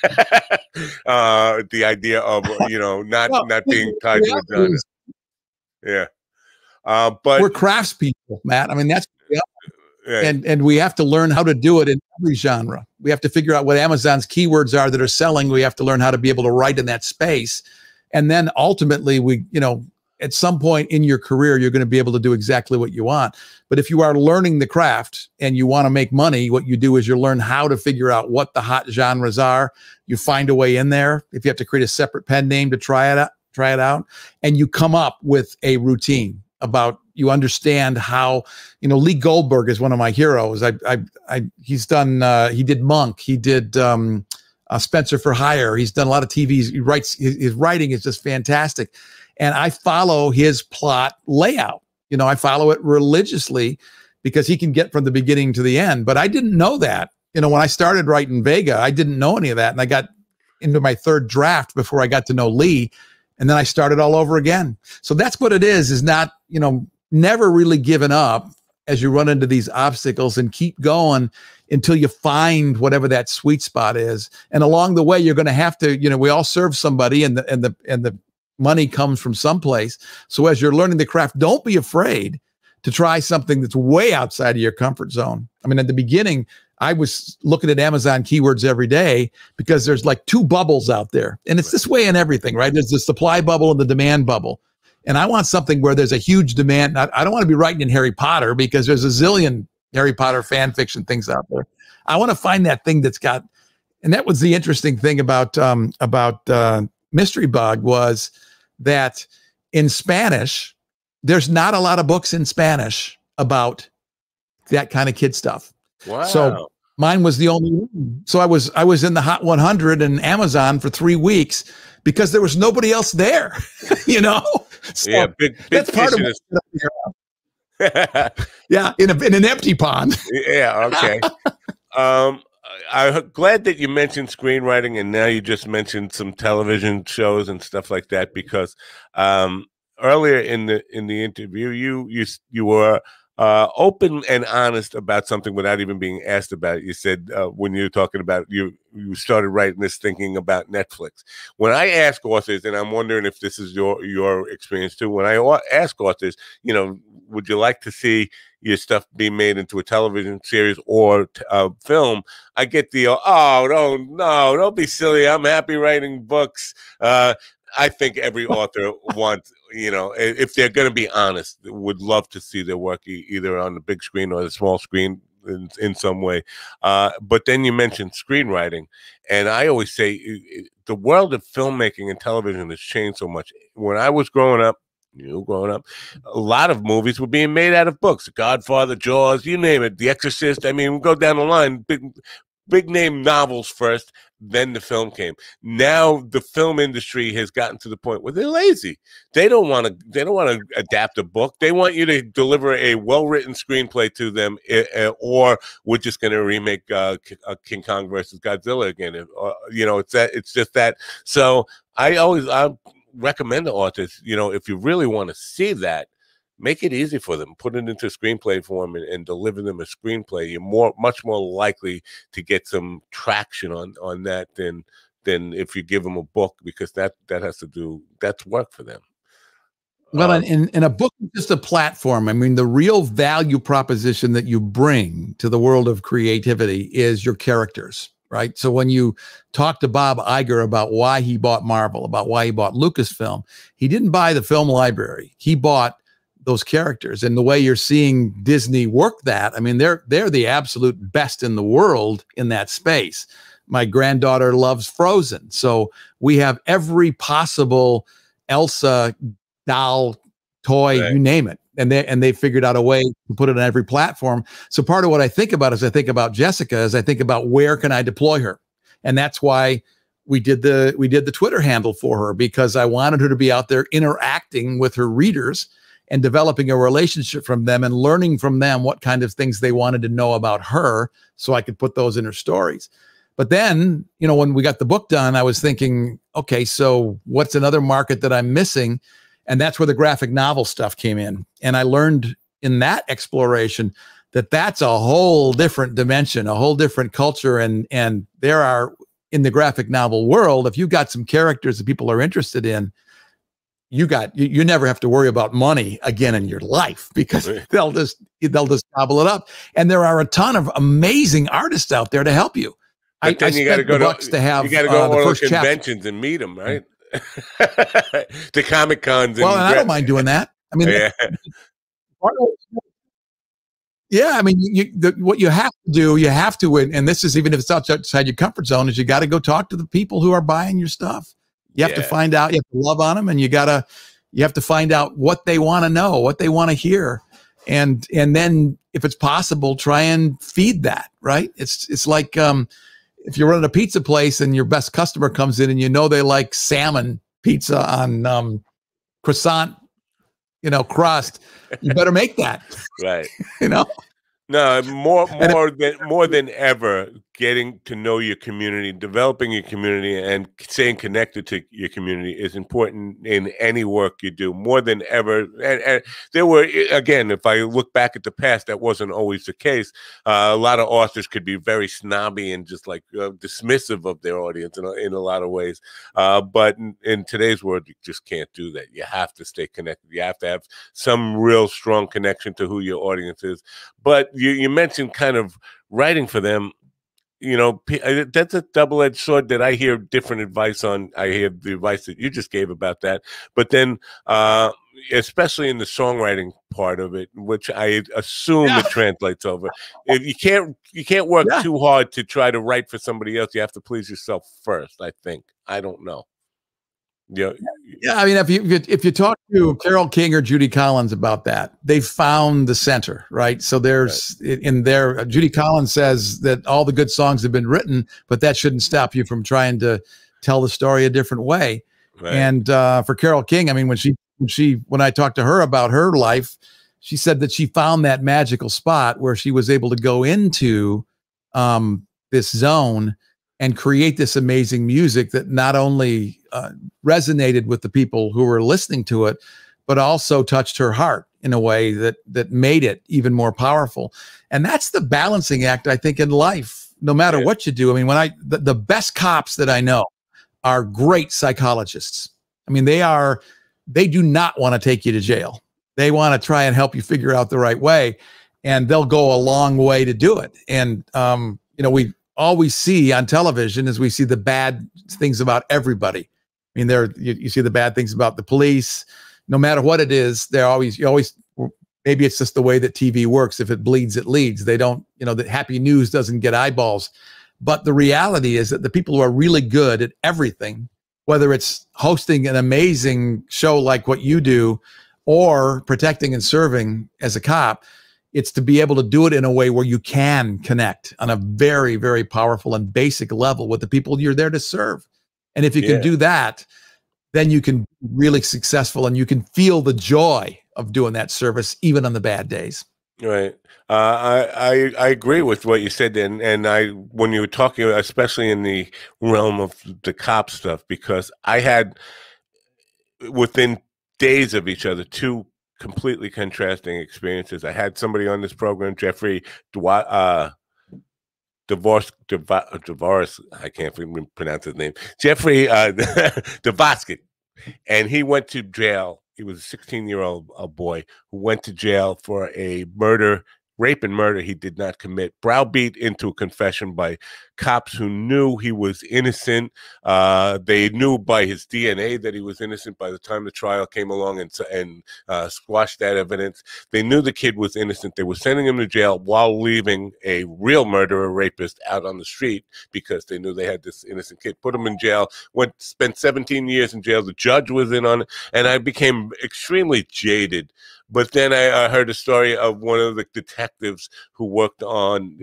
S2: The idea of, you know, not being tied to a genre. Yeah. But
S3: we're craftspeople, Matt. I mean, that's
S2: right.
S3: And we have to learn how to do it in every genre. We have to figure out what Amazon's keywords are that are selling. We have to learn how to be able to write in that space. And then ultimately, you know, at some point in your career, you're going to be able to do exactly what you want. But if you are learning the craft and you want to make money, what you do is you learn how to figure out what the hot genres are. You find a way in there. If you have to create a separate pen name to try it out, and you come up with a routine about, you understand how, you know, Lee Goldberg is one of my heroes. He's done, he did Monk, he did Spencer for Hire. He's done a lot of TVs. He writes, his writing is just fantastic. And I follow his plot layout. You know, I follow it religiously because he can get from the beginning to the end. But I didn't know that. You know, when I started writing Vega, I didn't know any of that. And I got into my 3rd draft before I got to know Lee. And then I started all over again. So that's what it is not, you know, never really giving up as you run into these obstacles, and keep going until you find whatever that sweet spot is. And along the way, you're going to have to, you know, we all serve somebody, and the money comes from someplace. So as you're learning the craft, don't be afraid to try something that's way outside of your comfort zone. I mean, at the beginning, I was looking at Amazon keywords every day because there's like 2 bubbles out there. And it's this way in everything, right? There's the supply bubble and the demand bubble. And I want something where there's a huge demand. I don't want to be writing in Harry Potter because there's a zillion Harry Potter fan fiction things out there. I want to find that thing that's got, and that was the interesting thing about Mystery Bug, was that in Spanish, there's not a lot of books in Spanish about that kind of kid stuff.
S2: Wow.
S3: So mine was the only one. So I was in the Hot 100 and Amazon for 3 weeks because there was nobody else there, you know? So
S2: yeah, big
S3: that's part of it. Yeah, in an empty pond.
S2: Yeah, okay. I'm glad that you mentioned screenwriting, and now you just mentioned some television shows and stuff like that, because earlier in the interview, you were open and honest about something without even being asked about it. You said when you were talking about you started writing this thinking about Netflix. When I ask authors, and I'm wondering if this is your experience too, when I ask authors, you know, would you like to see your stuff be made into a television series or film? I get the don't be silly. I'm happy writing books. I think every author wants, you know, if they're going to be honest, would love to see their work either on the big screen or the small screen in some way. But then you mentioned screenwriting, and I always say the world of filmmaking and television has changed so much. When I was growing up, a lot of movies were being made out of books. Godfather, Jaws, you name it, The Exorcist. I mean, we go down the line, big name novels first, then the film came. Now the film industry has gotten to the point where they're lazy. They don't want to adapt a book. They want you to deliver a well-written screenplay to them, or we're just going to remake King Kong versus Godzilla again. You know, it's just that. So I recommend to authors, you know, if you really want to see that, make it easy for them. Put it into screenplay form and deliver them a screenplay. You're much more likely to get some traction on that than if you give them a book, because that's work for them.
S3: Well, in a book is just a platform. I mean, the real value proposition that you bring to the world of creativity is your characters, right? So when you talk to Bob Iger about why he bought Marvel, about why he bought Lucasfilm, he didn't buy the film library. He bought those characters. And the way you're seeing Disney work that, I mean, they're the absolute best in the world in that space. My granddaughter loves Frozen. So we have every possible Elsa doll, toy, right, you name it. And they figured out a way to put it on every platform. So part of what I think about as I think about Jessica is I think about where can I deploy her? And that's why we did the Twitter handle for her, because I wanted her to be out there interacting with her readers and developing a relationship from them and learning from them what kind of things they wanted to know about her, so I could put those in her stories. But then, you know, when we got the book done, I was thinking, okay, so what's another market that I'm missing? And that's where the graphic novel stuff came in. And I learned in that exploration that that's a whole different dimension, a whole different culture. And there are, in the graphic novel world, if you've got some characters that people are interested in, you never have to worry about money again in your life, because they'll just gobble it up. And there are a ton of amazing artists out there to help you.
S2: But then you got to go to all the conventions and meet them, right? The Comic Cons.
S3: Well, and I don't mind doing that. I mean, yeah, I mean, what you have to do, and this is even if it's outside your comfort zone, is you got to go talk to the people who are buying your stuff. You have to find out, you have to love on them, and you have to find out what they want to know, what they want to hear. And then if it's possible, try and feed that, right? It's like, if you're running a pizza place and your best customer comes in and you know they like salmon pizza on croissant, you know, crust, you better make that.
S2: Right.
S3: You know?
S2: No, more than ever, getting to know your community, developing your community, and staying connected to your community is important in any work you do, more than ever. And there were, again, if I look back at the past, that wasn't always the case. A lot of authors could be very snobby and just like dismissive of their audience in a lot of ways. But in today's world, you just can't do that. You have to stay connected. You have to have some real strong connection to who your audience is. But you mentioned kind of writing for them. that's a double-edged sword that I hear different advice on. I hear the advice that you just gave about that, but then especially in the songwriting part of it, which I assume it translates over. If you can't work too hard to try to write for somebody else. You have to please yourself first, I think. I don't know. Yeah.
S3: I mean, if you talk to Carole King or Judy Collins about that, they found the center, right? So there's in there, Judy Collins says that all the good songs have been written, but that shouldn't stop you from trying to tell the story a different way. Right. And for Carole King, I mean, when I talked to her about her life, she said that she found that magical spot where she was able to go into this zone and create this amazing music that not only resonated with the people who were listening to it, but also touched her heart in a way that made it even more powerful. And that's the balancing act, I think, in life, no matter what you do. I mean, the best cops that I know are great psychologists. I mean, they do not want to take you to jail. They want to try and help you figure out the right way, and they'll go a long way to do it. And, all we see on television is we see the bad things about everybody. I mean, you see the bad things about the police. No matter what it is, maybe it's just the way that TV works. If it bleeds, it leads. They don't, the happy news doesn't get eyeballs. But the reality is that the people who are really good at everything, whether it's hosting an amazing show like what you do, or protecting and serving as a cop, it's to be able to do it in a way where you can connect on a very, very powerful and basic level with the people you're there to serve. And if you can do that, then you can be really successful, and you can feel the joy of doing that service even on the bad days.
S2: Right. I agree with what you said, and when you were talking, especially in the realm of the cop stuff, because I had within days of each other two completely contrasting experiences. I had somebody on this program, Jeffrey Divorce. I can't even pronounce his name. Jeffrey Devoskin, and he went to jail. He was a 16-year-old boy who went to jail for a rape and murder he did not commit, browbeat into a confession by cops who knew he was innocent. They knew by his DNA that he was innocent by the time the trial came along and squashed that evidence. They knew the kid was innocent. They were sending him to jail while leaving a real murderer, rapist out on the street because they knew they had this innocent kid. Put him in jail, spent 17 years in jail. The judge was in on it, and I became extremely jaded. But then I heard a story of one of the detectives who worked on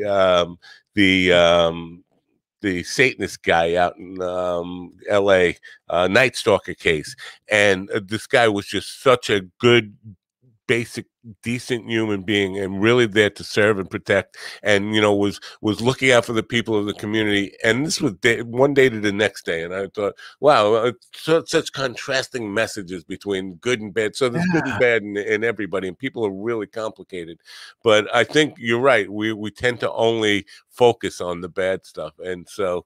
S2: the Satanist guy out in L.A., Night Stalker case. And this guy was just such a good, basic, decent human being, and really there to serve and protect, and was looking out for the people of the community. And this was one day to the next day, and I thought, wow, such contrasting messages between good and bad. So there's good and bad in everybody, and people are really complicated. But I think you're right. We tend to only focus on the bad stuff, and so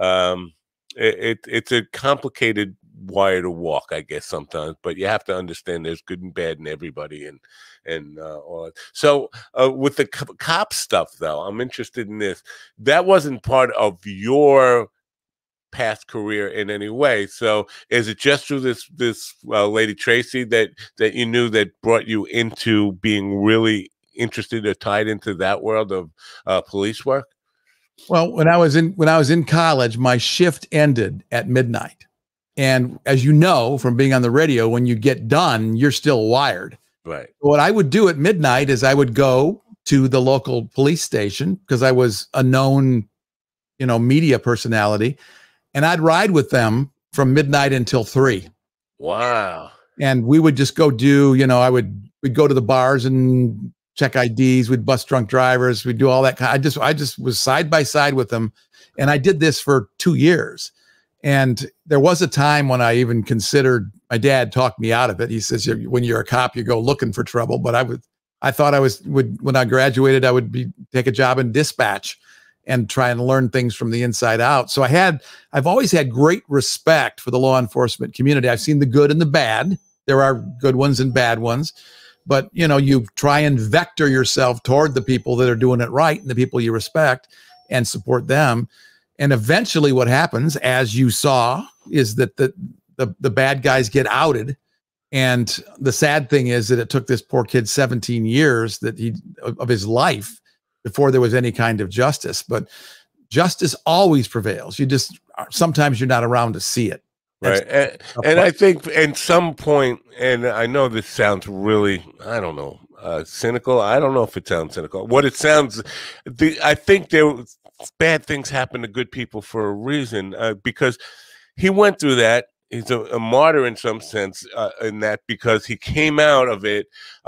S2: it's a complicated wire to walk, I guess, sometimes. But you have to understand there's good and bad in everybody, and all that. So with the cop stuff, though, I'm interested in this. That wasn't part of your past career in any way. So is it just through this Lady Tracy that you knew that brought you into being really interested or tied into that world of police work?
S3: Well, when I was in college, my shift ended at midnight. And as you know, from being on the radio, when you get done, you're still wired.
S2: Right.
S3: What I would do at midnight is I would go to the local police station, because I was a known, media personality, and I'd ride with them from midnight until 3.
S2: Wow.
S3: And we would just go we'd go to the bars and check IDs. We'd bust drunk drivers. We'd do all that. I just was side by side with them. And I did this for 2 years. And there was a time when I even considered, my dad talked me out of it. He says, when you're a cop, you go looking for trouble. But I thought when I graduated, I would take a job in dispatch and try and learn things from the inside out. So I've always had great respect for the law enforcement community. I've seen the good and the bad. There are good ones and bad ones, but you try and vector yourself toward the people that are doing it right and the people you respect. and support them. And eventually what happens, as you saw, is that the bad guys get outed. And the sad thing is that it took this poor kid 17 years of his life before there was any kind of justice. But justice always prevails. Sometimes you're not around to see it.
S2: Right. And I think at some point, and I know this sounds really, I don't know, cynical. I don't know if it sounds cynical. What it sounds, I think bad things happen to good people for a reason, because he went through that. He's a martyr in some sense, in that because he came out of it.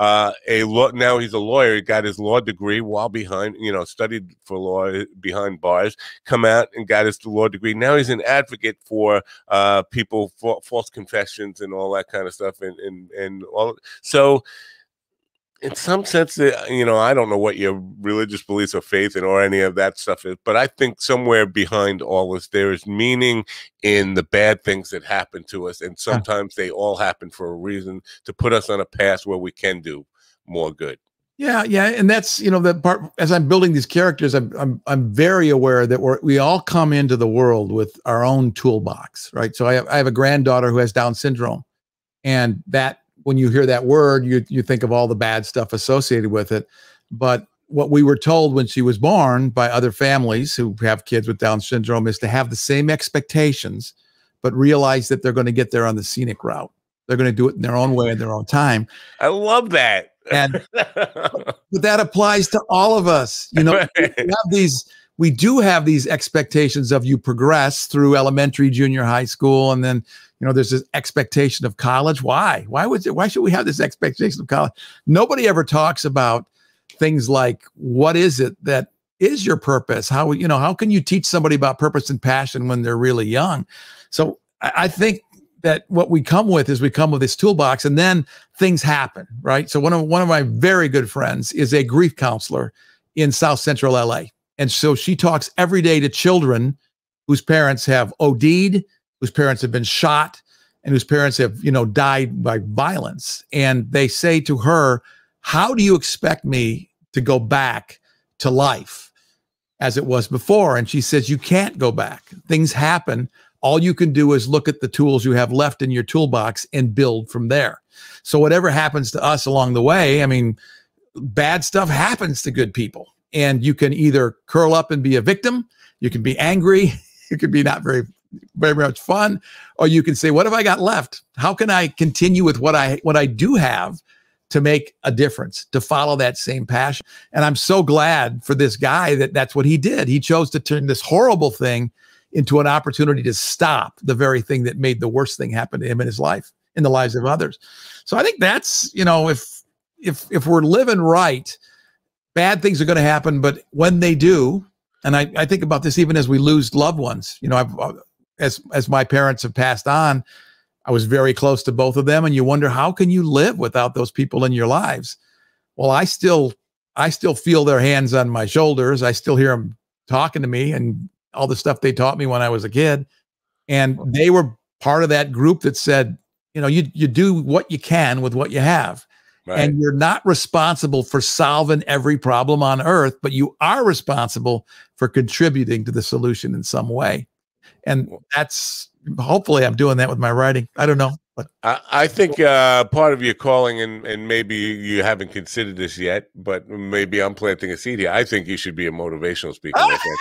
S2: Now he's a lawyer. He got his law degree while studied for law behind bars. Come out and got his law degree. Now he's an advocate for people for false confessions and all that kind of stuff. And all. So, in some sense, I don't know what your religious beliefs or faith or any of that stuff is, but I think somewhere behind all this, there is meaning in the bad things that happen to us. And sometimes they all happen for a reason, to put us on a path where we can do more good. Yeah.
S3: And that's, the part, as I'm building these characters, I'm very aware that we all come into the world with our own toolbox, right? So I have a granddaughter who has Down syndrome, and that, when you hear that word, you think of all the bad stuff associated with it. But what we were told when she was born by other families who have kids with Down syndrome is to have the same expectations, but realize that they're going to get there on the scenic route. They're going to do it in their own way, in their own time.
S2: I love that.
S3: And but that applies to all of us. We do have these expectations of you progress through elementary, junior high school, and then there's this expectation of college. Why should we have this expectation of college? Nobody ever talks about things like, what is it that is your purpose? How can you teach somebody about purpose and passion when they're really young? So I think that what we come with this toolbox, and then things happen, right? So one of my very good friends is a grief counselor in South Central LA. And so she talks every day to children whose parents have OD'd, whose parents have been shot, and whose parents have, died by violence. And they say to her, how do you expect me to go back to life as it was before? And she says, you can't go back. Things happen. All you can do is look at the tools you have left in your toolbox and build from there. So whatever happens to us along the way, bad stuff happens to good people. And you can either curl up and be a victim, you can be angry, you can be not very much fun, or you can say, what have I got left? How can I continue with what I do have to make a difference, to follow that same passion? And I'm so glad for this guy that's what he did. He chose to turn this horrible thing into an opportunity to stop the very thing that made the worst thing happen to him in his life, in the lives of others. So I think that's, if we're living right, bad things are going to happen, but when they do, and I think about this even as we lose loved ones, as my parents have passed on, I was very close to both of them, and you wonder, how can you live without those people in your lives? Well, I still feel their hands on my shoulders. I still hear them talking to me and all the stuff they taught me when I was a kid. And they were part of that group that said, you do what you can with what you have. Right. And you're not responsible for solving every problem on earth, but you are responsible for contributing to the solution in some way. And that's, hopefully I'm doing that with my writing. I don't know. But
S2: I think part of your calling, and maybe you haven't considered this yet, but maybe I'm planting a seed here. I think you should be a motivational speaker.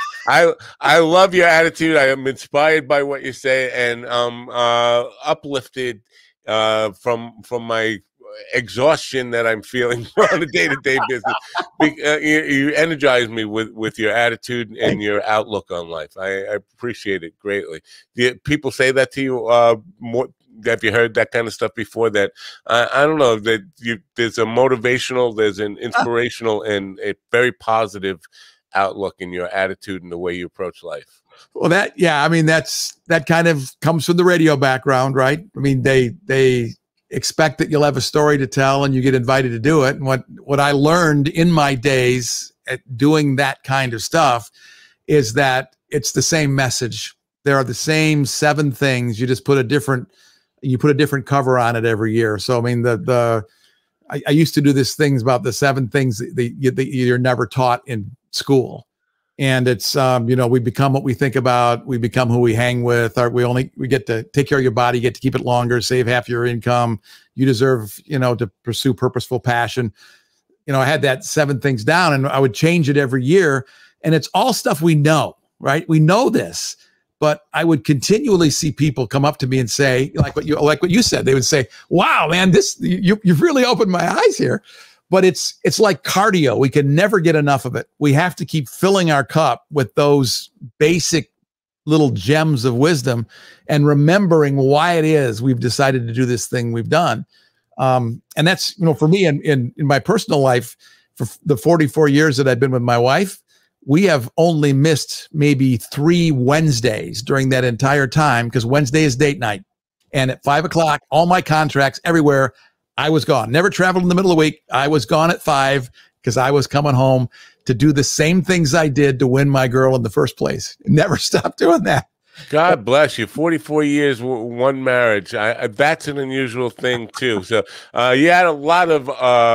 S2: I love your attitude. I am inspired by what you say, and uplifted from my exhaustion that I'm feeling on a day-to-day business. You energize me with your attitude and your outlook on life. I appreciate it greatly. People say that to you more? Have you heard that kind of stuff before? That I don't know, that there's a motivational, there's an inspirational, and a very positive outlook in your attitude and the way you approach life.
S3: Well, that kind of comes from the radio background, right? They expect that you'll have a story to tell and you get invited to do it. And what I learned in my days at doing that kind of stuff is that it's the same message. There are the same 7 things. You just put a different cover on it every year. So, I used to do these things about the 7 things that you're never taught in school. And it's, we become what we think about. We become who we hang with. We get to take care of your body, get to keep it longer, save half your income. You deserve, to pursue purposeful passion. I had that 7 things down, and I would change it every year. And it's all stuff we know, right? We know this, but I would continually see people come up to me and say, like what you said, they would say, "Wow, man, you've really opened my eyes here." But it's like cardio. We can never get enough of it. We have to keep filling our cup with those basic little gems of wisdom and remembering why it is we've decided to do this thing we've done. And that's, for me in my personal life, for the 44 years that I've been with my wife, we have only missed maybe 3 Wednesdays during that entire time, because Wednesday is date night. And at 5 o'clock, all my contracts everywhere, I was gone. Never traveled in the middle of the week. I was gone at 5 because I was coming home to do the same things I did to win my girl in the first place. Never stopped doing that.
S2: God bless you. 44 years, one marriage. That's an unusual thing too. So you had a lot of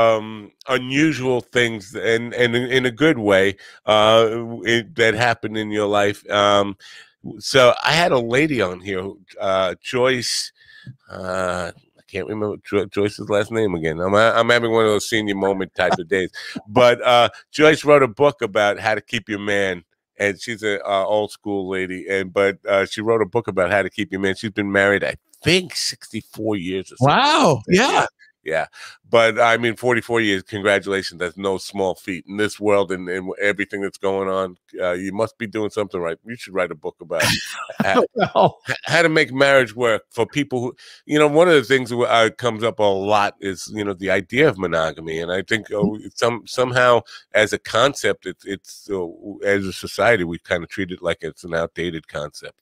S2: unusual things, and in a good way, that happened in your life. So I had a lady on here, Joyce. I can't remember Joyce's last name again. I'm having one of those senior moment type of days. But Joyce wrote a book about how to keep your man. And she's an old school lady, but she wrote a book about how to keep your man. She's been married, I think, 64 years or something.
S3: Wow. Yeah.
S2: Yeah. But I mean, 44 years, congratulations. That's no small feat in this world and everything that's going on. You must be doing something right. You should write a book about how to make marriage work for people who, one of the things that comes up a lot is, the idea of monogamy. And I think somehow as a concept, it's as a society, we kind of treat it like it's an outdated concept.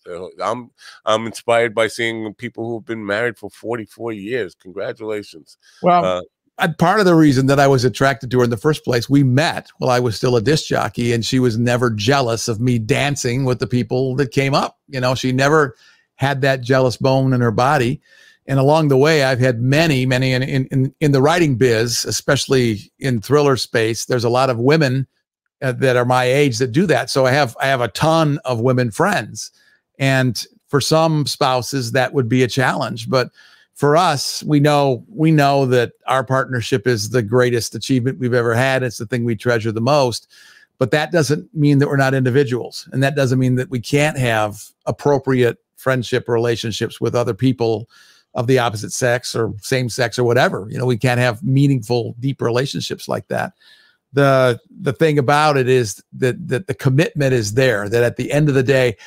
S2: I'm inspired by seeing people who've been married for 44 years. Congratulations.
S3: Well, part of the reason that I was attracted to her in the first place, we met while I was still a disc jockey, and she was never jealous of me dancing with the people that came up. She never had that jealous bone in her body. And along the way, I've had many in the writing biz, especially in thriller space. There's a lot of women that are my age that do that. So I have a ton of women friends, and for some spouses that would be a challenge, but for us, we know that our partnership is the greatest achievement we've ever had. It's the thing we treasure the most, but that doesn't mean that we're not individuals. And that doesn't mean that we can't have appropriate friendship relationships with other people of the opposite sex or same sex or whatever. We can't have meaningful, deep relationships like that. The thing about it is that the commitment is there, that at the end of the day,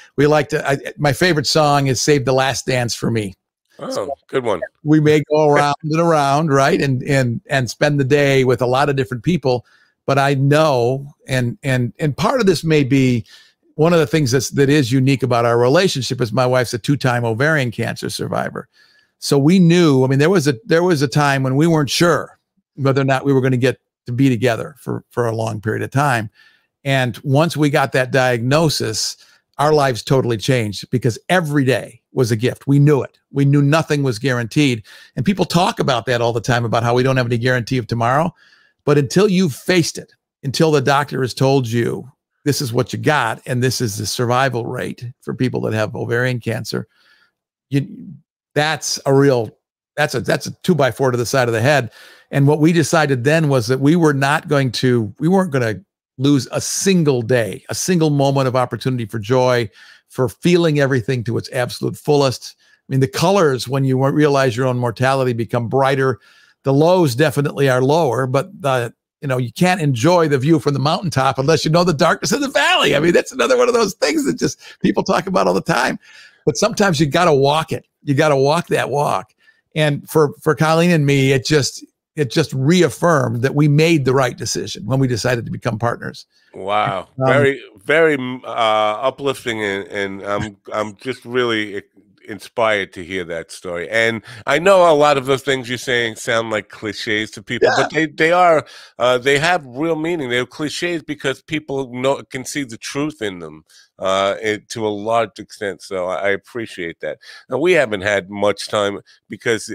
S3: my favorite song is Save the Last Dance for Me.
S2: Oh, good one.
S3: We may go around and around, right? And spend the day with a lot of different people. But I know, and part of this may be one of the things that is unique about our relationship is my wife's a 2-time ovarian cancer survivor. So we knew, there was a time when we weren't sure whether or not we were going to get to be together for a long period of time. And once we got that diagnosis, our lives totally changed, because every day was a gift. We knew it. We knew nothing was guaranteed. And people talk about that all the time, about how we don't have any guarantee of tomorrow. But until you've faced it, until the doctor has told you this is what you got, and this is the survival rate for people that have ovarian cancer, that's a 2x4 to the side of the head. And what we decided then was that we weren't going to lose a single day, a single moment of opportunity for joy, for feeling everything to its absolute fullest. The colors, when you realize your own mortality, become brighter. The lows definitely are lower, but you can't enjoy the view from the mountaintop unless you know the darkness of the valley. That's another one of those things that just people talk about all the time. But sometimes you got to walk it. You got to walk that walk. And for Colleen and me, it just reaffirmed that we made the right decision when we decided to become partners.
S2: Wow. Very, very uplifting. And I'm just really inspired to hear that story. And I know a lot of those things you're saying sound like cliches to people, but they have real meaning. They're cliches because people can see the truth in them. to a large extent. So I appreciate that. Now, we haven't had much time because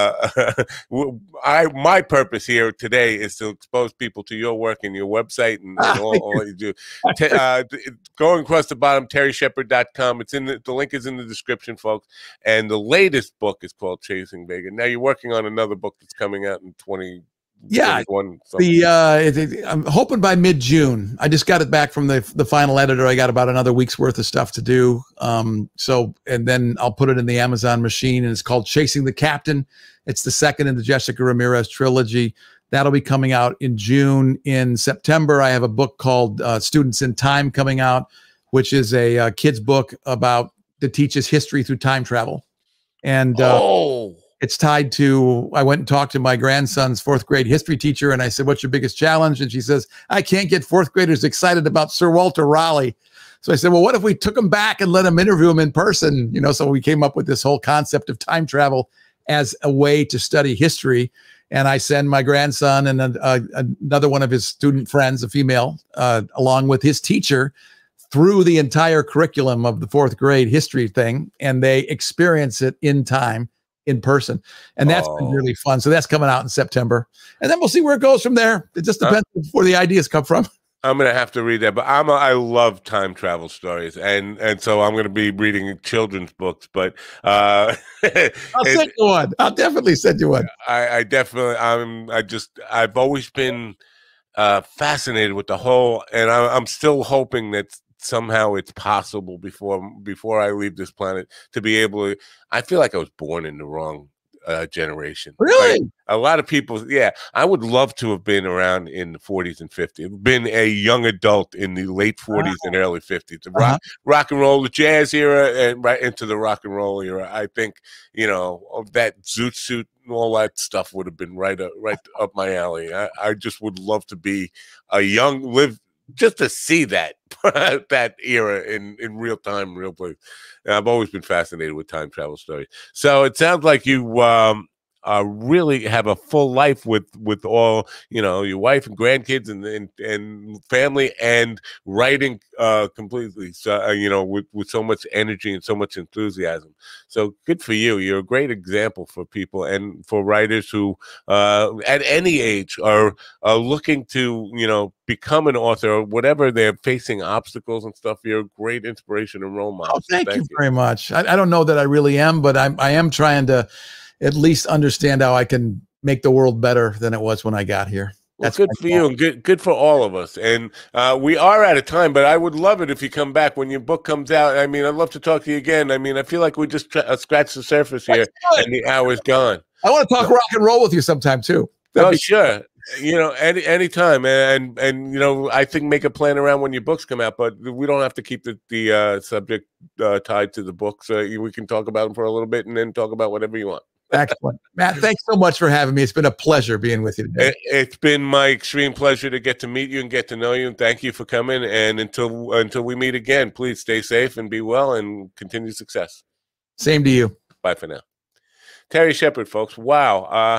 S2: my purpose here today is to expose people to your work and your website and all that you do. Going across the bottom, terryshepard.com. It's in the link is in the description, folks. And the latest book is called Chasing Vega. Now you're working on another book that's coming out in 2021.
S3: I'm hoping by mid-June. I just got it back from the final editor. I got about another week's worth of stuff to do. And then I'll put it in the Amazon machine, and it's called Chasing the Captain. It's the second in the Jessica Ramirez trilogy. That'll be coming out in June. In September, I have a book called Students in Time coming out, which is a kid's book that teaches history through time travel. And it's tied to, I went and talked to my grandson's fourth grade history teacher, and I said, what's your biggest challenge? And she says, I can't get fourth graders excited about Sir Walter Raleigh. So I said, well, what if we took him back and let him interview him in person? So we came up with this whole concept of time travel as a way to study history. And I send my grandson and another one of his student friends, a female, along with his teacher, through the entire curriculum of the fourth grade history thing, and they experience it in time, in person. And that's been really fun. So that's coming out in September. And then we'll see where it goes from there. It just depends where the ideas come from.
S2: I'm going to have to read that, but I love time travel stories. And so I'm going to be reading children's books, but
S3: I'll send you one. I'll definitely send you one.
S2: I've always been fascinated with the whole, and I'm still hoping that somehow it's possible before I leave this planet to be able to. I feel like I was born in the wrong generation.
S3: Really?
S2: Like, a lot of people, I would love to have been around in the 40s and 50s, been a young adult in the late 40s and early 50s, the rock and roll, the jazz era, and right into the rock and roll era. I think, that zoot suit and all that stuff would have been right up my alley. I just would love to be live just to see that that era in real time, real place. And I've always been fascinated with time travel stories. So it sounds like you really have a full life with all, your wife and grandkids and family, and writing completely. So with so much energy and so much enthusiasm. So good for you. You're a great example for people and for writers who at any age are looking to become an author or whatever they're facing obstacles and stuff. You're a great inspiration and role model.
S3: Oh, thank you very much. I don't know that I really am, but I am trying to at least understand how I can make the world better than it was when I got here.
S2: That's good for you and good for all of us. And we are out of time, but I would love it if you come back when your book comes out. I mean, I'd love to talk to you again. I mean, I feel like we just scratched the surface here and the hour's gone.
S3: I want to talk rock and roll with you sometime too.
S2: Sure. Anytime. And I think make a plan around when your books come out, but we don't have to keep the subject tied to the book. So we can talk about them for a little bit and then talk about whatever you want.
S3: Excellent. Matt, thanks so much for having me. It's been a pleasure being with you today.
S2: It's been my extreme pleasure to get to meet you and get to know you. And thank you for coming. And until we meet again, please stay safe and be well and continue success.
S3: Same to you.
S2: Bye for now. Terry Shepard, folks. Wow.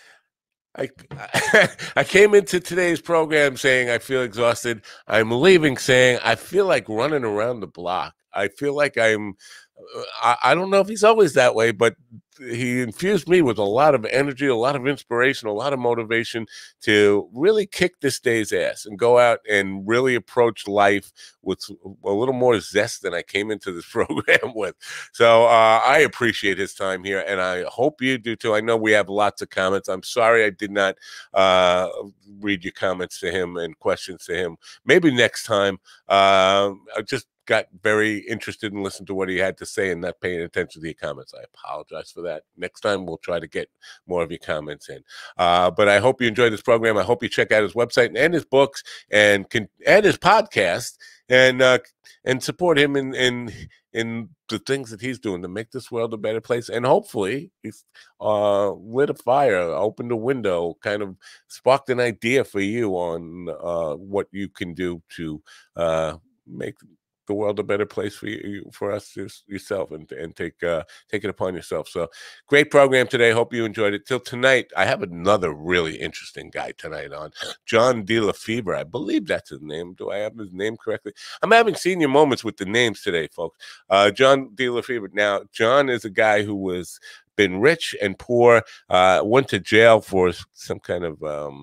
S2: I came into today's program saying I feel exhausted. I'm leaving saying I feel like running around the block. I feel like I don't know if he's always that way, but he infused me with a lot of energy, a lot of inspiration, a lot of motivation to really kick this day's ass and go out and really approach life with a little more zest than I came into this program with. So I appreciate his time here, and I hope you do too. I know we have lots of comments. I'm sorry I did not read your comments to him and questions to him. Maybe next time. I just got very interested and listened to what he had to say and not paying attention to your comments. I apologize for that. Next time we'll try to get more of your comments in. But I hope you enjoyed this program. I hope you check out his website and his books and his podcast and support him in the things that he's doing to make this world a better place. And hopefully he's lit a fire, opened a window, kind of sparked an idea for you on what you can do to make the world a better place for you, for us yourself, and take it upon yourself. So great program today. Hope you enjoyed it. Till tonight, I have another really interesting guy tonight on, John De La Fever. I believe that's his name. Do I have his name correctly? I'm having senior moments with the names today, folks. John De La Fever. Now, John is a guy who was been rich and poor, went to jail for some kind of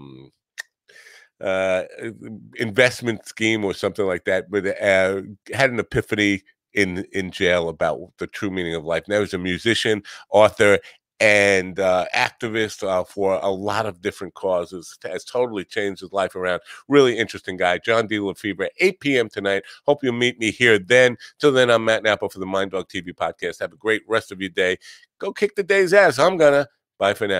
S2: investment scheme or something like that, but had an epiphany in jail about the true meaning of life. Now he's a musician, author, and activist for a lot of different causes. Has totally changed his life around. Really interesting guy. John De La Fever, 8 p.m. tonight. Hope you'll meet me here then. Till then, I'm Matt Nappo for the Mind Dog TV podcast. Have a great rest of your day. Go kick the day's ass. I'm gonna. Bye for now.